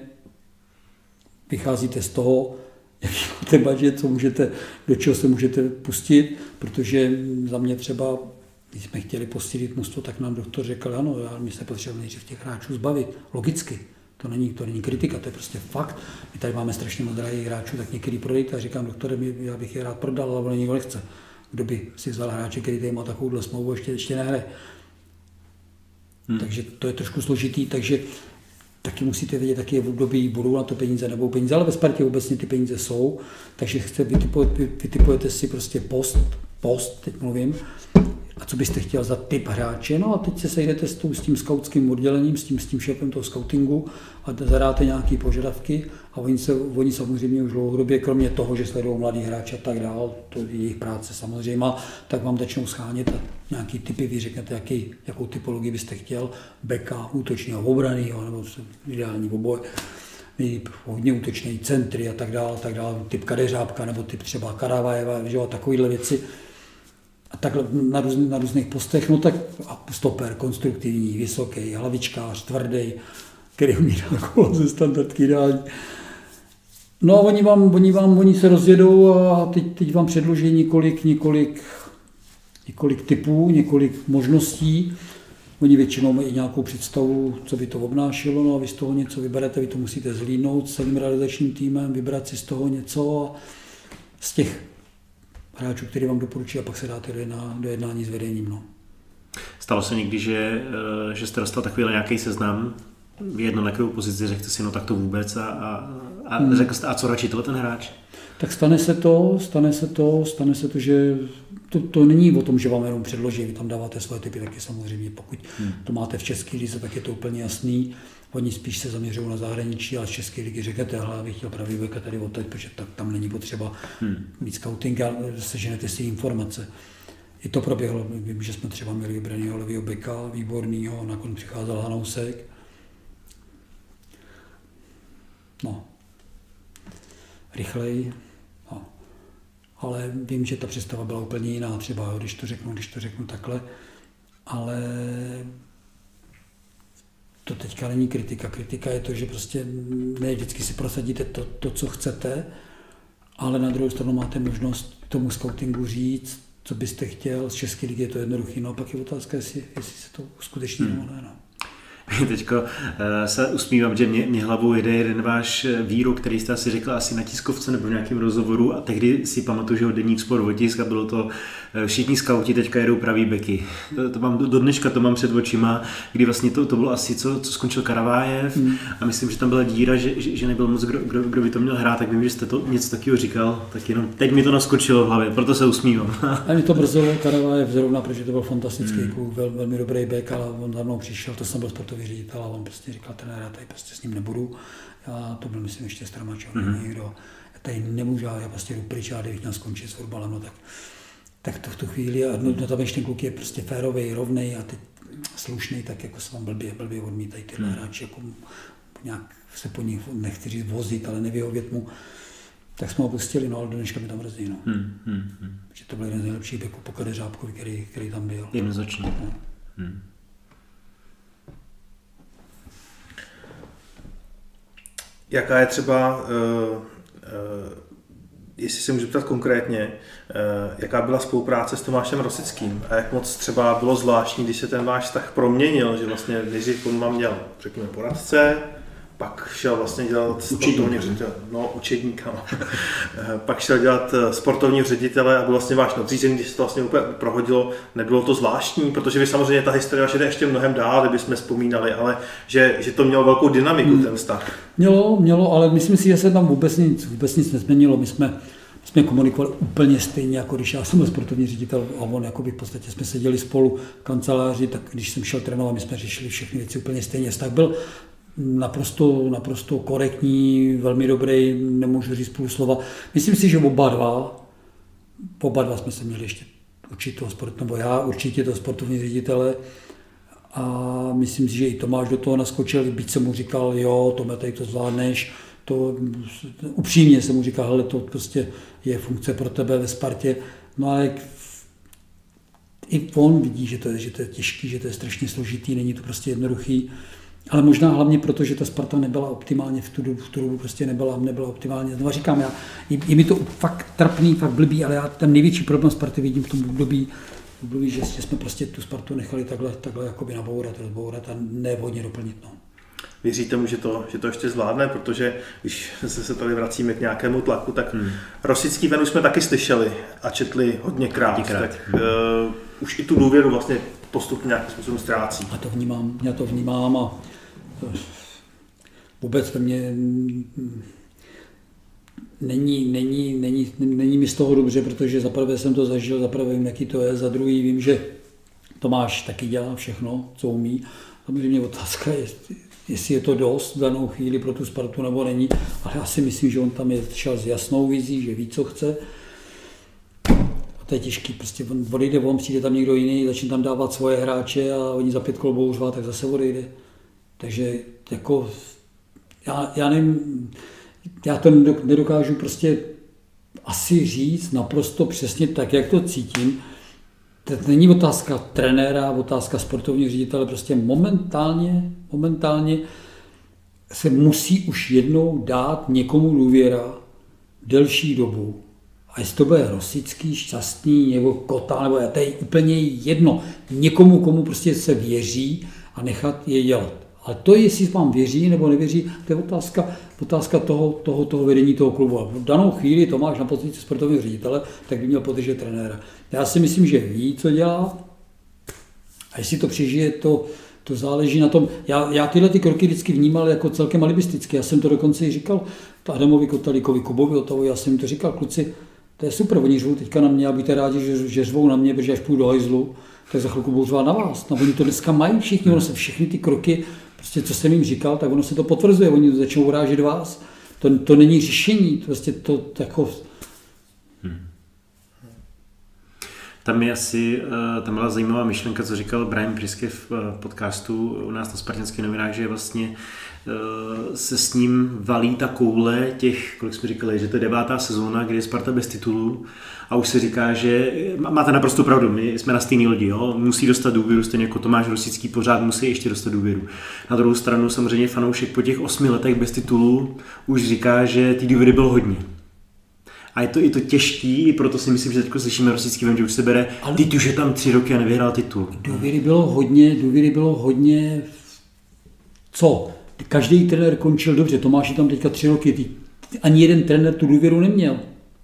vycházíte z toho, jaký máte budget, co můžete, do čeho se můžete pustit, protože za mě třeba když jsme chtěli posílit mužstvo, tak nám doktor řekl, ano, my se potřebujeme nejdřív těch hráčů zbavit. Logicky, to není, to není kritika, to je prostě fakt. My tady máme strašně moc drahých hráčů, tak některý prodejte a říkám, doktore, já bych je rád prodal, ale nikdo nechce. Kdo by si vzal hráče, který tady má takovouhle smlouvu, ještě, ještě nehraje. Hmm. Takže to je trošku složitý, takže taky musíte vědět, jaký je v období, budou na to peníze nebo peníze, ale ve Spartě obecně ty peníze jsou, takže chce, vytipujete, vytipujete si prostě post, post, teď mluvím, a co byste chtěl za typ hráče, no a teď se sejdete s, tou, s tím skautským oddělením, s tím, s tím šéfem toho skautingu a zadáte nějaké požadavky a oni, se, oni samozřejmě už dlouhodobě, kromě toho, že sledují mladý hráče a tak dál, to je jejich práce samozřejmě, tak vám začnou schánět a nějaký typy, vy řeknete, jaký, jakou typologii byste chtěl, beka, útočního, obranného, nebo ideální oboj, hodně útočný centry a tak dále, tak dále, typ kadeřábka nebo typ třeba Karavajeva, a takovéhle věci. A takhle na, růz, na různých postech, no tak a stoper, konstruktivní, vysoký, hlavičkář, tvrdý, který umí reagovat ze standardky ideální. No a oni vám, oni vám, oni se rozjedou a teď, teď vám předloží několik, několik, několik typů, několik možností. Oni většinou mají nějakou představu, co by to obnášelo, no a vy z toho něco vyberete, vy to musíte zhlídnout s celým realizačním týmem, vybrat si z toho něco a z těch hráčů, který vám doporučí a pak se dáte do, jedna, do jednání s vedením. No. Stalo se někdy, že, že jste dostal takovýhle nějaký seznam, jedno na kterou pozici, řekl si, no tak to vůbec a, a, a hmm. řekl jste, a co radši tohle ten hráč? Tak stane se to, stane se to, stane se to, že to, to není o tom, že vám jenom předloží, vy tam dáváte svoje typy, taky samozřejmě, pokud hmm. to máte v české lize, tak je to úplně jasný. Oni spíš se zaměřují na zahraničí, ale z české ligy řeknete, hele, já bych chtěl pravý beka tady odtaď, protože tak tam není potřeba hmm. mít scouting a seženete si informace. I to proběhlo, vím, že jsme třeba měli vybranýho levýho beka, výbornýho, nakonec přicházel Hanousek. No, rychlej, no. Ale vím, že ta představa byla úplně jiná, třeba, když to řeknu, když to řeknu takhle, ale to teďka není kritika. Kritika je to, že prostě ne vždycky si prosadíte to, to, co chcete, ale na druhou stranu máte možnost tomu scoutingu říct, co byste chtěl. Z české ligy je to jednoduchý, no a pak je otázka, jestli, jestli se to uskuteční nebo ne. No. Teďko uh, se usmívám, že mě, mě hlavou jede jeden váš výrok, který jste asi řekl asi na tiskovce nebo v nějakém rozhovoru a tehdy si pamatuju, že ho Deník Sport otisk a bylo to uh, všichni skauti teďka jedou pravý beky. To, to mám, do dneška to mám před očima, kdy vlastně to, to bylo asi co, co skončil Karavájev mm. a myslím, že tam byla díra, že, že, že nebyl moc kdo, kdo, kdo by to měl hrát, tak vím, že jste to něco takového říkal, tak jenom teď mi to naskočilo v hlavě, proto se usmívám. A mi to brzelo Karavájev zrovna, protože to byl fantastický mm. kluk, vel, velmi dobrý bek, ale on za mnou přišel, to jsem byl sportovní ředitel a on prostě říkal, trenér, já tady prostě s ním nebudu. Já to byl, myslím, ještě Stramačov, mm-hmm. někdo. Já tady nemůžu, já prostě jdu pryč, já kdybych měl skončit s fotbalem, no tak, tak to v tu chvíli, a no, no tam ještě ten kluk je prostě férovej, rovnej a teď slušnej, tak jako se vám blbě, blbě odmítají tyhle mm. hráči, jako nějak se po nich, nechci říct vozit, ale nevyhovět mu. Tak jsme ho pustili, no ale do dneška mi tam mrzí, no. Hmm, hmm, hmm. Že to byl jeden z nejlepších beků po Kadeřábkovi, který, který tam byl. Jednoznačně. No. Hmm. Jaká je třeba, uh, uh, jestli se můžu ptat konkrétně, uh, jaká byla spolupráce s Tomášem Rosickým a jak moc třeba bylo zvláštní, když se ten váš vztah proměnil, že vlastně nejdřív on vám měl, řekněme, poradce, pak šel vlastně dělat sportovní ředitele, no učedníka, no. Pak šel dělat sportovní ředitele a byl vlastně váš nadřízený, když se to vlastně úplně prohodilo, nebylo to zvláštní, protože vy samozřejmě ta historie vaše jde ještě mnohem dál, kdybychom vzpomínali, ale že, že to mělo velkou dynamiku, hmm. ten vztah. Mělo, mělo, ale myslím si, že se tam vůbec nic, vůbec nic nezměnilo. My jsme, my jsme komunikovali úplně stejně, jako když já jsem byl sportovní ředitel a on, jako by v podstatě jsme seděli spolu v kanceláři, tak když jsem šel trénovat, my jsme řešili všechny věci úplně stejně. Tak byl naprosto, naprosto korektní, velmi dobrý, nemůžu říct půl slova. Myslím si, že oba dva, oba dva jsme se měli ještě učit toho sportu, nebo já určitě toho sportovní ředitele a myslím si, že i Tomáš do toho naskočil, byť jsem mu říkal, jo, Tome, tady to zvládneš, to upřímně jsem mu říkal, hele, to prostě je funkce pro tebe ve Spartě, no ale i on vidí, že to je, že to je těžký, že to je strašně složitý, není to prostě jednoduchý. Ale možná hlavně proto, že ta Sparta nebyla optimálně v tu dobu, v tu dobu prostě nebyla, nebyla optimálně. Znovu říkám, já, je mi to fakt trapný, fakt blbý, ale já ten největší problém Sparty vidím v tom období, v období že, že jsme prostě tu Spartu nechali takhle, takhle jakoby nabourat, rozbourat a nevhodně doplnit. No. Věříte mu, že to, že to ještě zvládne, protože když se, se tady vracíme k nějakému tlaku, tak hmm. Rosický ven už jsme taky slyšeli a četli hodněkrát, hodněkrát. tak hmm. uh, už i tu důvěru vlastně postupně nějakým způsobem ztrácí. Já to vnímám, já to vnímám a vůbec ve mně není, není, není, není mi z toho dobře, protože za prvé jsem to zažil, za prvé vím, jaký to je, za druhý vím, že Tomáš taky dělá všechno, co umí. Samozřejmě otázka je, jestli je to dost v danou chvíli pro tu Spartu nebo není, ale já si myslím, že on tam je šel s jasnou vizí, že ví, co chce. To je těžký, prostě on odejde, on přijde tam někdo jiný, začne tam dávat svoje hráče a oni za pět kol budou řvát, tak zase odejde. Takže jako, já, já nevím, já to nedokážu prostě asi říct naprosto přesně tak, jak to cítím. To není otázka trenéra, otázka sportovního ředitele, prostě momentálně, momentálně se musí už jednou dát někomu důvěra delší dobu. A jestli to bude Rosický, Šťastný, nebo Kota, nebo to je úplně jedno. Někomu, komu prostě se věří a nechat je dělat. Ale to, jestli vám věří nebo nevěří, to je otázka, otázka toho, toho, toho vedení toho klubu. A v danou chvíli Tomáš na pozici sportovního ředitele, tak by měl podržet trenéra. Já si myslím, že ví, co dělá. A jestli to přežije, to, to záleží na tom. Já, já tyhle ty kroky vždycky vnímal jako celkem alibisticky. Já jsem to dokonce i říkal Adamovi Kotalíkovi, Kubovi Otavovi, já jsem to říkal, kluci, to je super, oni řvou teďka na mě a buďte rádi, že, že řvou na mě, protože až půjdu do hajzlu, tak za chvilku budou řvát na vás. No, oni to dneska mají všichni, ono se všechny ty kroky, prostě co jsem jim říkal, tak ono se to potvrzuje, oni začnou urážet vás. To, to není řešení, to prostě to jako... Hmm. Tam je asi, tam byla zajímavá myšlenka, co říkal Brian Prisky v podcastu u nás na Spartanských novinách, že vlastně se s ním valí ta koule těch, kolik jsme říkali, že to je devátá sezóna, kdy je Sparta bez titulů a už se říká, že máte naprosto pravdu, my jsme na stejný lodi, jo? Musí dostat důvěru, stejně jako Tomáš Rosický pořád musí ještě dostat důvěru. Na druhou stranu samozřejmě fanoušek po těch osmi letech bez titulů už říká, že ty důvěry bylo hodně. A je to i to těžký, i proto si myslím, že teď slyšíme Rosický, vím, že už se bere, ty už je tam tři roky a nevyhrál titul. Důvěry bylo hodně, důvěry bylo hodně Co? Každý trenér končil dobře, Tomáš je tam teďka tři roky, ty, ani jeden trenér tu důvěru neměl.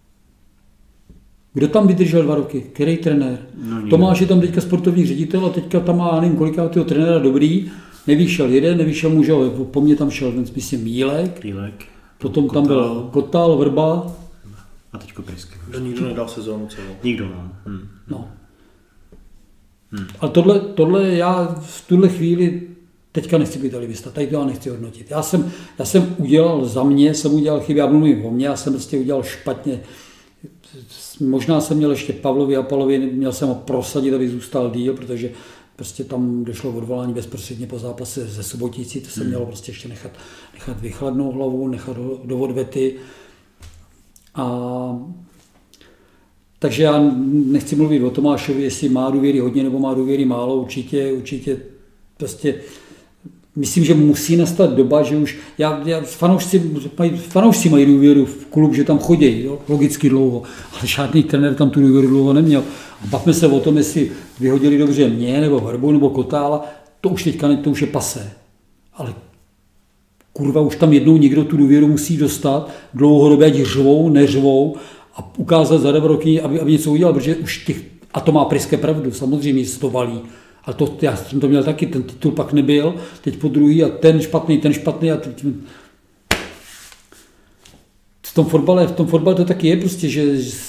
Kdo tam vydržel dva roky? Který trenér? No, Tomáš je tam teďka sportovní ředitel a teďka tam má, nevím, kolikátého trenéra dobrý, nevyšel jeden, nevyšel muž, po mně tam šel, myslím, Mílek, Mílek, potom Kotal. tam byl Kotal, Vrba. A teďko Prysky. To nikdo nedal sezónu celou. Nikdo, no. Hmm. no. Hmm. A tohle, tohle já v tuhle chvíli teďka nechci být alibista, tady to já nechci hodnotit. Já jsem, já jsem udělal za mě, jsem udělal chyby, já mluvím o mně, já jsem prostě udělal špatně. Možná jsem měl ještě Pavlovi a Pavlovi, měl jsem ho prosadit, aby zůstal díl, protože prostě tam došlo k odvolání bezprostředně po zápase ze Suboticí, to se hmm. mělo prostě ještě nechat, nechat vychladnout hlavu, nechat do, do odvety. A takže já nechci mluvit o Tomášovi, jestli má důvěry hodně nebo má důvěry málo, určitě, určitě prostě myslím, že musí nastat doba, že už já, já, fanoušci, mají, fanoušci mají důvěru v klub, že tam chodí, jo, logicky dlouho, ale žádný trenér tam tu důvěru dlouho neměl. A bavme se o tom, jestli vyhodili dobře mě, nebo Vrbu, nebo Kotála, to už teďka to už je pasé. Ale kurva, už tam jednou někdo tu důvěru musí dostat, dlouhodobě ať řvou, neřvou a ukázat za dva roky, aby, aby něco udělal, protože už těch, a to má Pryské pravdu, samozřejmě se to valí. A to, já jsem to měl taky, ten titul pak nebyl, teď po druhý a ten špatný, ten špatný a teď... V tom fotbale, v tom fotbale to taky je prostě, že, že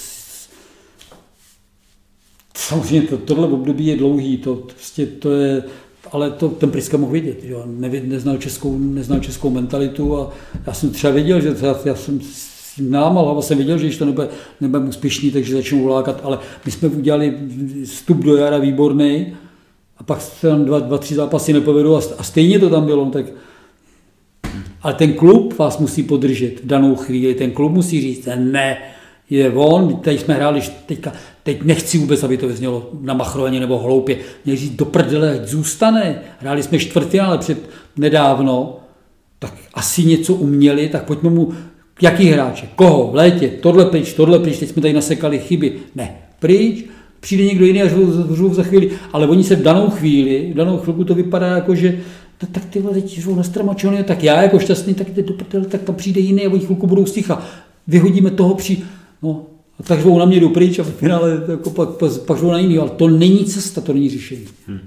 samozřejmě to, tohle období je dlouhý, to, prostě to je, ale to ten Pryska mohl vidět, jo, ne, neznal, českou, neznal českou mentalitu a já jsem třeba věděl, že já, já jsem námal, hlava jsem věděl, že když to nebude, nebude úspěšný, takže začnou ulákat, ale my jsme udělali vstup do jara výborný, a pak se tam dva, dva, tři zápasy nepovedou a, a stejně to tam bylo. Tak... Ale ten klub vás musí podržet v danou chvíli. Ten klub musí říct, ne, je on, teď jsme hráli, teďka, teď nechci vůbec, aby to vyznělo namachrovaně nebo hloupě. Měli říct do prdele, ať zůstane. Hráli jsme čtvrtfinále před nedávno, tak asi něco uměli, tak pojďme mu, jaký hráče, koho, v létě, tohle pryč, tohle pryč, teď jsme tady nasekali chyby. Ne, pryč. Přijde někdo jiný a řvou za chvíli, ale oni se v danou chvíli, v danou chvilku to vypadá jako, že tak, tak ty vole, teď řvou na stramačony, tak já jako šťastný, tak jde do prdele, tak tam přijde jiný a oni chvilku budou sticha. Vyhodíme toho při... No, a tak řvou na mě, jdu pryč a v finále jako pak, pak, pak řvou na jiný, ale to není cesta, to není řešení. Hmm.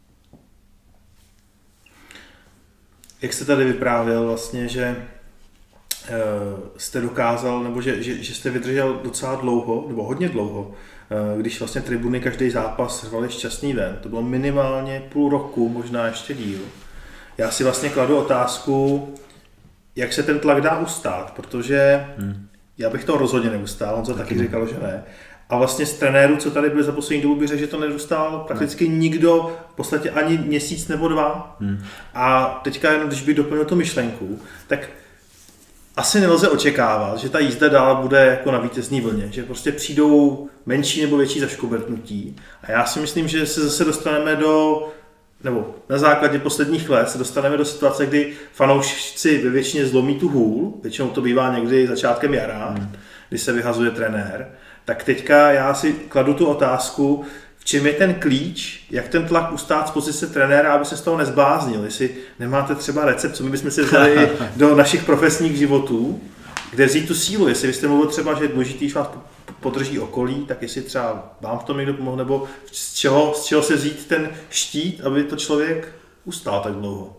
Jak jste tady vyprávěl vlastně, že uh, jste dokázal, nebo že, že, že jste vydržel docela dlouho, nebo hodně dlouho, když vlastně tribuny každý zápas řvali šťastný den. To bylo minimálně půl roku, možná ještě díl. Já si vlastně kladu otázku, jak se ten tlak dá ustát, protože hmm. já bych to rozhodně neustál, on to taky říkal, že ne. A vlastně z trenérů, co tady byli za poslední dobu, bych řekl, že to nedostal prakticky ne. nikdo, v podstatě ani měsíc nebo dva. Hmm. A teďka jenom, když bych doplnil tu myšlenku, tak asi nelze očekávat, že ta jízda dál bude jako na vítězní vlně, že prostě přijdou menší nebo větší zaškobertnutí. A já si myslím, že se zase dostaneme do, nebo na základě posledních let se dostaneme do situace, kdy fanoušci ve většině zlomí tu hůl, většinou to bývá někdy začátkem jara, hmm. kdy se vyhazuje trenér. Tak teďka já si kladu tu otázku, v čem je ten klíč, jak ten tlak ustát z pozice trenéra, aby se z toho nezbláznil. Jestli nemáte třeba recept, co my bychom si vzali do našich profesních životů, kde vzít tu sílu. Jestli byste mluvil třeba, že je důležitý, když vás podrží okolí, tak jestli třeba vám v tom někdo pomohl, nebo z čeho, z čeho se vzít ten štít, aby to člověk ustál tak dlouho.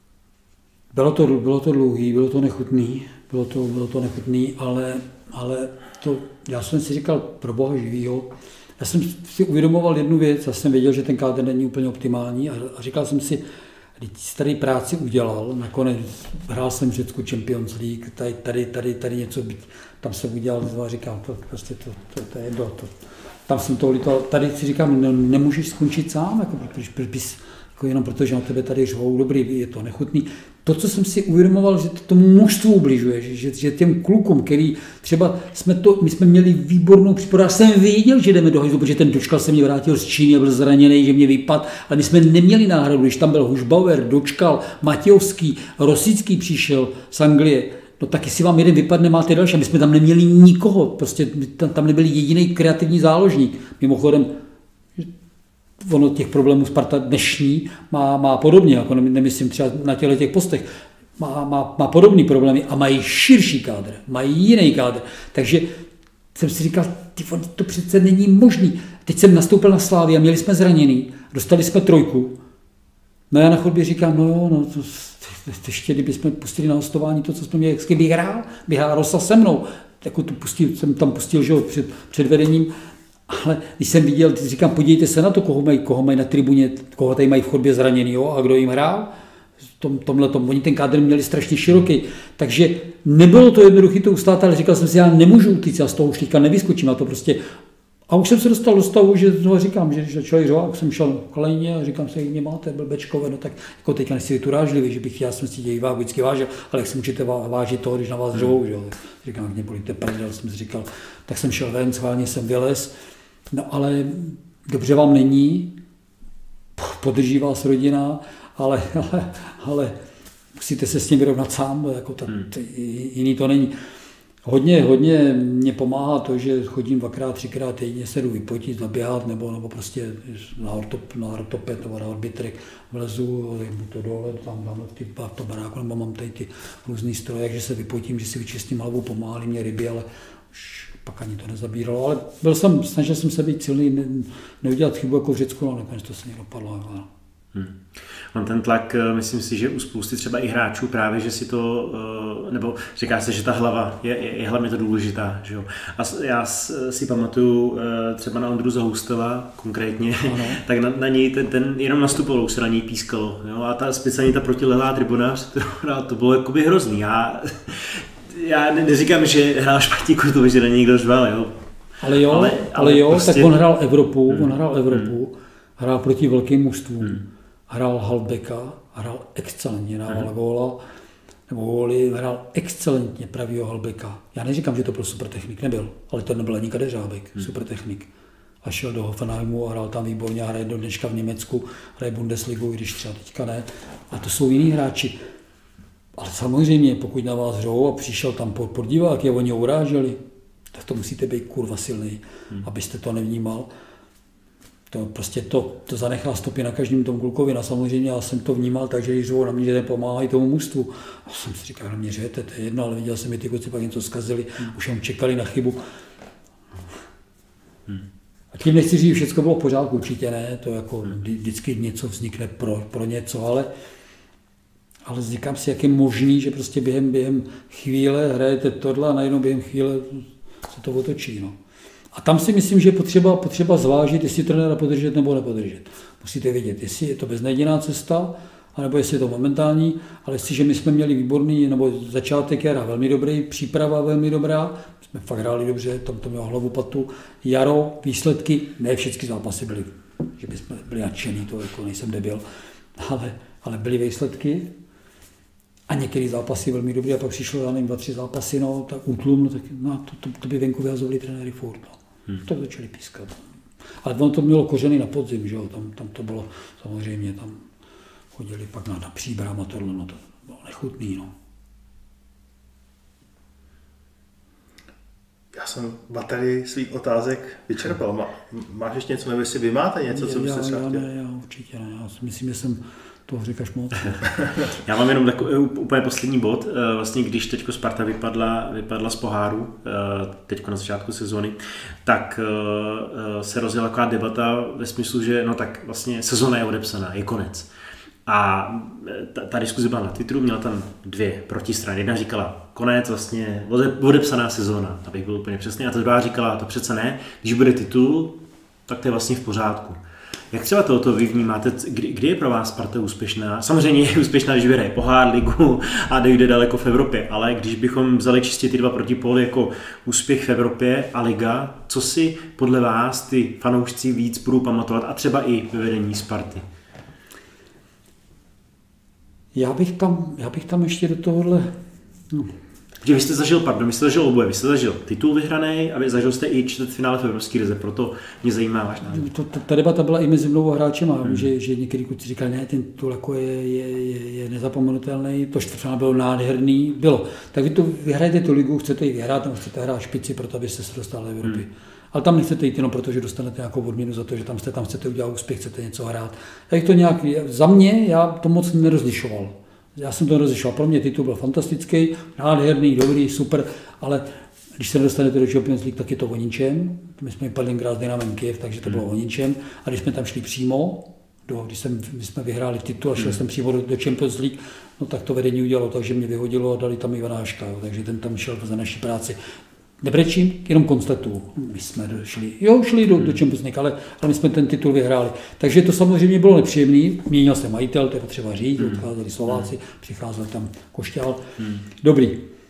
Bylo to, bylo to dlouhý, bylo to nechutný, bylo to, bylo to nechutný, ale, ale to, já jsem si říkal, pro boha živýho, já jsem si uvědomoval jednu věc, já jsem věděl, že ten kádr není úplně optimální a, a říkal jsem si, když tady práci udělal, nakonec hrál jsem v Řecku Champions League, tady, tady, tady, tady něco být, tam jsem udělal a říkám, to, prostě to, to, to je do, to. Tam jsem to litoval, tady si říkám, ne, nemůžeš skončit sám, jako, proč, proč bys, jako jenom protože na tebe tady řvou, dobrý, je to nechutný. To, co jsem si uvědomoval, že to tomu mužstvu ubližuje, že, že, že těm klukům, který třeba jsme to, my jsme měli výbornou přípravu, já jsem věděl, že jdeme do hajzlu, protože ten Dočkal se mě vrátil z Číny a byl zraněný, že mě vypadl, ale my jsme neměli náhradu, když tam byl Hušbauer, Dočkal, Matějovský, Rosický přišel z Anglie, no tak jestli vám jeden vypadne, máte další, my jsme tam neměli nikoho, prostě tam, tam nebyl jediný kreativní záložník, mimochodem ono těch problémů Sparta dnešní má, má podobně, jako nemyslím třeba na těle těch postech, má, má, má podobný problémy a mají širší kádr, mají jiný kádr. Takže jsem si říkal, ty, to přece není možný. Teď jsem nastoupil na Slávii a měli jsme zraněný, dostali jsme trojku. No já na chodbě říkám, no jo, no to, ještě kdybychom pustili na hostování to, co jsme měli, jak bych hrál, bych hrál Rosa se mnou. Jako tu pustil, jsem tam pustil, že před, před vedením. Ale když jsem viděl, teď říkám, podívejte se na to, koho mají, koho mají na tribuně, koho tady mají v chodbě zraněný, jo, a kdo jim hrál. V tom, tomhletom. Oni ten kádr měli strašně široký. Takže nebylo to jednoduché to ustát, ale říkal jsem si, já nemůžu utíct, já z toho už teďka nevyskočím. A to prostě. A už jsem se dostal do stavu, že znovu říkám, že, že člověk řval, jsem šel kolejně a říkám se, jak mě máte, blbečkové, no tak jako teďka nechci být tu rážlivý, že bych já jsem si těch váh vždycky vážil, ale jak si můžete vážit toho, když na vás řvou, že jo. Říkám, jak mě bolíte prdel, jsem si říkal, tak jsem šel ven, schválně jsem vylez, no ale dobře vám není, podrží vás rodina, ale, ale, ale musíte se s tím vyrovnat sám, jako ta, t, jiný to není. Hodně, hodně mě pomáhá to, že chodím dvakrát, třikrát týdně se jdu vypotit, zaběhat, nebo, nebo prostě na, ortop, na ortoped nebo na orbitrek vlezu, buď to dole, tam mám ty, v tom baráku, nebo mám tady ty různý stroje, že se vypotím, že si vyčistím hlavu, pomáhali mě ryby, ale už pak ani to nezabíralo. Ale byl jsem, snažil jsem se být silný, ne, neudělat chybu jako v Řecku, ale nakonec to se mě dopadlo. Hmm. On ten tlak, myslím si, že u spousty třeba i hráčů právě, že si to, nebo říká se, že ta hlava je, je, je hlavně to důležitá. Že jo? A já si pamatuju třeba na Ondru Zahustova konkrétně, ano. tak na, na něj ten, ten jenom nastupoval, už se na něj pískalo. Jo? A ta speciálně ta protilehlá tribuna, to bylo jakoby hrozný. Já, já neříkám, že hrál špatně kurtu, že na něj někdo řval, jo. Ale jo, ale, ale, ale jo prostě... tak on hrál Evropu, hmm. on hrál Evropu, hmm. hrál proti velkým mužstvům. Hmm. Hrál halfbacka, hrál excelentně, dával góla, nebo góly, hrál excelentně pravýho halfbacka. Já neříkám, že to byl super technik, nebyl, ale to nebyl ani Kadeřábek, hmm. super technik. A šel do Hoffenheimu a hrál tam výborně a hraje do dneška v Německu, hraje Bundesligu, i když třeba teďka ne. A to jsou jiní hráči. Ale samozřejmě, pokud na vás řvou a přišel tam pod, pod divák, je oni uráželi, tak to musíte být kurva silný, hmm. abyste to nevnímal. To prostě to, to zanechá stopy na každém tom klukovi. A samozřejmě já jsem to vnímal, takže když řvou na mě, že pomáhají tomu mužstvu. A jsem si říkal, na mě řvete, to je jedno, ale viděl jsem, že ty kluci pak něco zkazili, hmm. už jenom čekali na chybu. Hmm. A tím nechci říct, že všechno bylo v pořádku, určitě ne, to jako hmm. vždycky něco vznikne pro, pro něco, ale ale říkám si, jak je možný, že prostě během, během chvíle hrajete tohle a najednou během chvíle se to otočí. No. A tam si myslím, že je potřeba, potřeba zvážit, jestli trenéra podržet nebo nepodržet. Musíte vědět, jestli je to beznadějná cesta, anebo jestli je to momentální, ale jestliže my jsme měli výborný, nebo začátek jara velmi dobrý, příprava velmi dobrá, jsme fakt hráli dobře, tam to mělo hlavu patu, jaro, výsledky, ne všechny zápasy byly, že bychom byli nadšený, to jako nejsem debil, ale, ale byly výsledky a některé zápasy velmi dobrý a pak přišlo, já nevím, dva, tři zápasy, no, tak útlum, no, tak no, to, to, to by venku vyhazovali trenéry furt, no. Hmm. To začali pískat. Ale ono to mělo kořeny na podzim, že jo, tam, tam to bylo samozřejmě, tam chodili pak na, na Příbram a tohle, no to bylo nechutný, no. Já jsem baterii svých otázek vyčerpal. Má, máš ještě něco, nebo jestli vy máte něco, co byste třeba chtěl? Já ne, já určitě ne, já si myslím, že jsem toho říkáš moc. Já mám jenom takový úplně poslední bod. Vlastně když teďko Sparta vypadla, vypadla z poháru, teďko na začátku sezóny, tak se rozjela taková debata ve smyslu, že no tak vlastně sezóna je odepsaná, je konec. A ta, ta diskuze byla na Twitteru, měla tam dvě protistrany. Jedna říkala, konec, vlastně odepsaná sezóna, abych byl úplně přesný. A ta druhá říkala, to přece ne, když bude titul, tak to je vlastně v pořádku. Jak třeba tohoto vy vnímáte, kdy, kdy je pro vás Sparta úspěšná? Samozřejmě je úspěšná, když vyhraje pohár, ligu a dojde daleko v Evropě, ale když bychom vzali čistě ty dva protipóly jako úspěch v Evropě a liga, co si podle vás ty fanoušci víc budou pamatovat a třeba i ve vedení Sparty? Já bych tam, já bych tam ještě do tohohle... No. Protože vy jste zažil, pardon, vy jste zažil oboje, vy jste zažil titul vyhraný a vy zažil jste i čtvrtfinále v Evropské lize, proto mě zajímá váš názor. Ta, ta debata byla i mezi mnou a hráčem, hmm. že, že některý kluci říkali, ne, ten titul jako je, je, je, je nezapomenutelný, to čtvrtfinále bylo nádherný, bylo. Tak vy to vyhrajete tu ligu, chcete ji vyhrát, nebo chcete hrát špici, proto abyste se dostali do Evropy. Hmm. Ale tam nechcete jít jenom proto, že dostanete nějakou odměnu za to, že tam jste, tam chcete udělat úspěch, chcete něco hrát. Tak to nějak, za mě, já to moc nerozlišoval. Já jsem to nerozlišoval. Pro mě titul byl fantastický, nádherný, dobrý, super, ale když se nedostanete do Champions League, tak je to o ničem. My jsme padli s Dynamem Kyjev, takže to bylo o ničem. A když jsme tam šli přímo, do, když, jsem, když jsme vyhráli titul a šli jsem přímo do, do Champions League, no tak to vedení udělalo, takže mě vyhodilo a dali tam Ivana Haška, jo, takže ten tam šel za naší práci. Nebrečím, jenom konstatuju. My jsme šli, jo, šli do, do Champions League, ale, ale my jsme ten titul vyhráli. Takže to samozřejmě bylo nepříjemný. Měnil se majitel, to je potřeba říct, odcházeli Slováci, přicházel tam Košťál. Dobrý.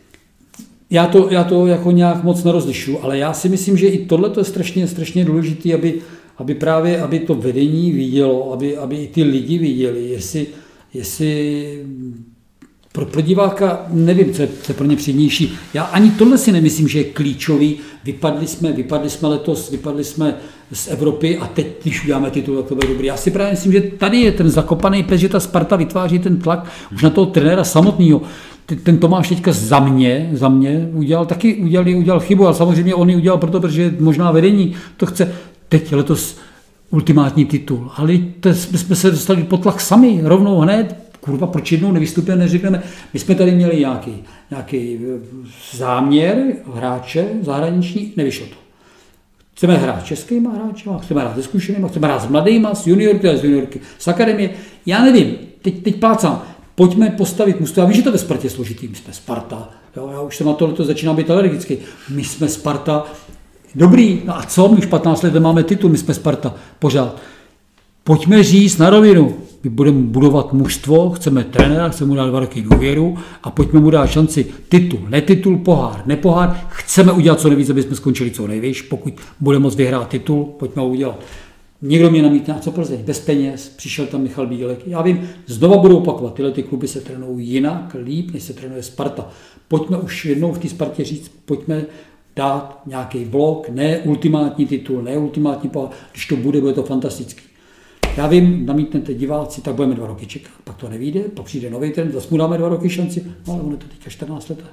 Já to, já to jako nějak moc nerozlišuju, ale já si myslím, že i tohle je strašně, strašně důležité, aby, aby právě aby to vedení vidělo, aby, aby i ty lidi viděli, jestli, jestli pro, pro diváka nevím, co je, co je pro ně příjemnější. Já ani tohle si nemyslím, že je klíčový. Vypadli jsme, vypadli jsme letos, vypadli jsme z Evropy a teď, když uděláme titul, tak to bude dobrý. Já si právě myslím, že tady je ten zakopaný pes, že ta Sparta vytváří ten tlak už na toho trenéra samotného. Ten Tomáš teďka za mě, za mě udělal taky udělal, udělal chybu, ale samozřejmě on ji udělal proto, protože možná vedení to chce. Teď letos ultimátní titul, ale to jsme se dostali pod tlak sami, rovnou hned. Kurva, proč jednou nevystupujeme, neřekneme. My jsme tady měli nějaký, nějaký záměr hráče zahraniční, nevyšlo to. Chceme hrát s českýma hráči, chceme hrát se zkušenýma, chceme hrát s mladýma, s juniorky a s juniorky, z akademie. Já nevím, teď, teď plácám. Pojďme postavit mužstvo. Já vím, že to ve Spartě je složitý. My jsme Sparta. Jo, já už jsem na tohle začínám být alergický. My jsme Sparta. Dobrý. No a co? My už patnáct let máme titul. My jsme Sparta. Pořád. Pojďme říct na rovinu. My budeme budovat mužstvo, chceme trenéra, chceme mu dát velký důvěru a pojďme mu dát šanci titul, netitul, pohár, nepohár. Chceme udělat co nejvíc, aby jsme skončili co nejvíc. Pokud budeme moct vyhrát titul, pojďme ho udělat. Někdo mě namítne, a co Plzeň? Bez peněz, přišel tam Michal Bílek. Já vím, znova budu opakovat, tyhle ty kluby se trénují jinak, líp, než se trénuje Sparta. Pojďme už jednou v té Spartě říct, pojďme dát nějaký blok, ne ultimátní titul, ne ultimátní pohár, když to bude, bude to fantastický. Já vím, namítnete diváci, tak budeme dva roky čekat, pak to nevyjde, pak přijde nový trend, zase mu dáme dva roky šanci, no ale on je to teďka čtrnáct let.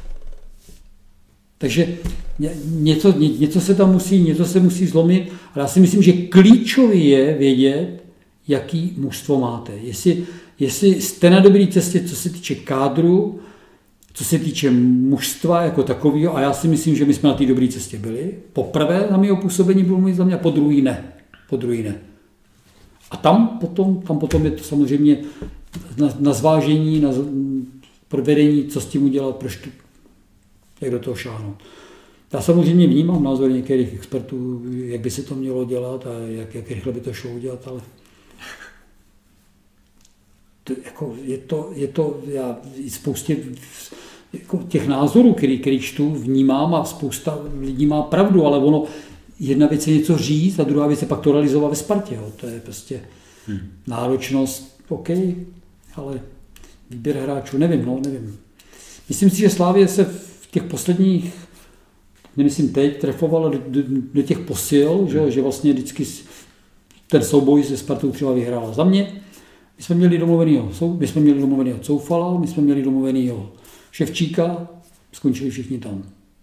Takže něco, něco se tam musí, něco se musí zlomit, ale já si myslím, že klíčový je vědět, jaký mužstvo máte. Jestli, jestli jste na dobré cestě, co se týče kádru, co se týče mužstva jako takového, a já si myslím, že my jsme na té dobré cestě byli. Poprvé na mého působení bylo můj za mě, a po druhý ne. Po druhý ne. A tam potom, tam potom je to samozřejmě na, na zvážení, na provedení, co s tím udělat, proč to, jak do toho šáhnout. Já samozřejmě vnímám názory některých expertů, jak by se to mělo dělat a jak, jak rychle by to šlo udělat, ale to, jako, je to, je to já spoustě jako těch názorů, který, který čtu, vnímám a spousta lidí má pravdu, ale ono, jedna věc je něco říct a druhá věc je pak to realizovat ve Spartě. Jo. To je prostě hmm. náročnost, OK, ale výběr hráčů, nevím, no, nevím. Myslím si, že Slavie se v těch posledních, nemyslím teď, trefovala do, do, do těch posil, hmm. že, že vlastně vždycky ten souboj se Spartou třeba vyhrála. Za mě, my jsme měli domluvenýho, my jsme měli domluvenýho Coufala, my jsme měli domluvenýho Ševčíka, skončili všichni tam.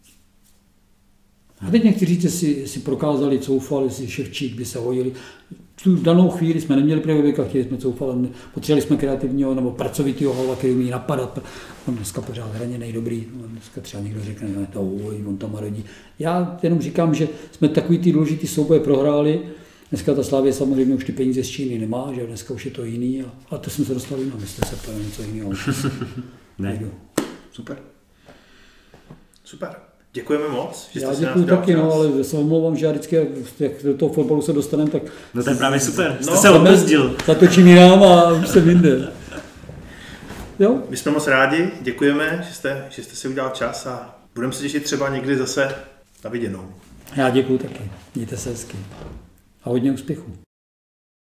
A teď nechci říct, jestli, jestli prokázali Coufal, jestli Ševčík by se hodili. V tu danou chvíli jsme neměli pravěbeka, chtěli jsme Coufala, potřebovali jsme kreativního nebo pracovitýho hala, který umí napadat. On dneska pořád hraněnej dobrý, dneska třeba někdo řekne, no to oj, on tam rodí. Já jenom říkám, že jsme takový ty důležitý souboje prohráli. Dneska ta Slavie samozřejmě už ty peníze z Číny nemá, že dneska už je to jiný, ale to jsme se dostali, no, vy jste se ptali něco jiného. Ne. Super. Super. Děkujeme moc, že jste já si nás děkuji dal taky, čas. no, ale se omlouvám, že já vždycky, jak do toho fotbalu se dostaneme, tak... No to je právě super, jste no, se odbrzdil. Zatočím jinam a už jsem jinde. Jo? My jsme moc rádi, děkujeme, že jste, že jste si udělal čas a budeme se těšit třeba někdy zase na viděnou. Já děkuji taky, mějte se hezky a hodně úspěchů.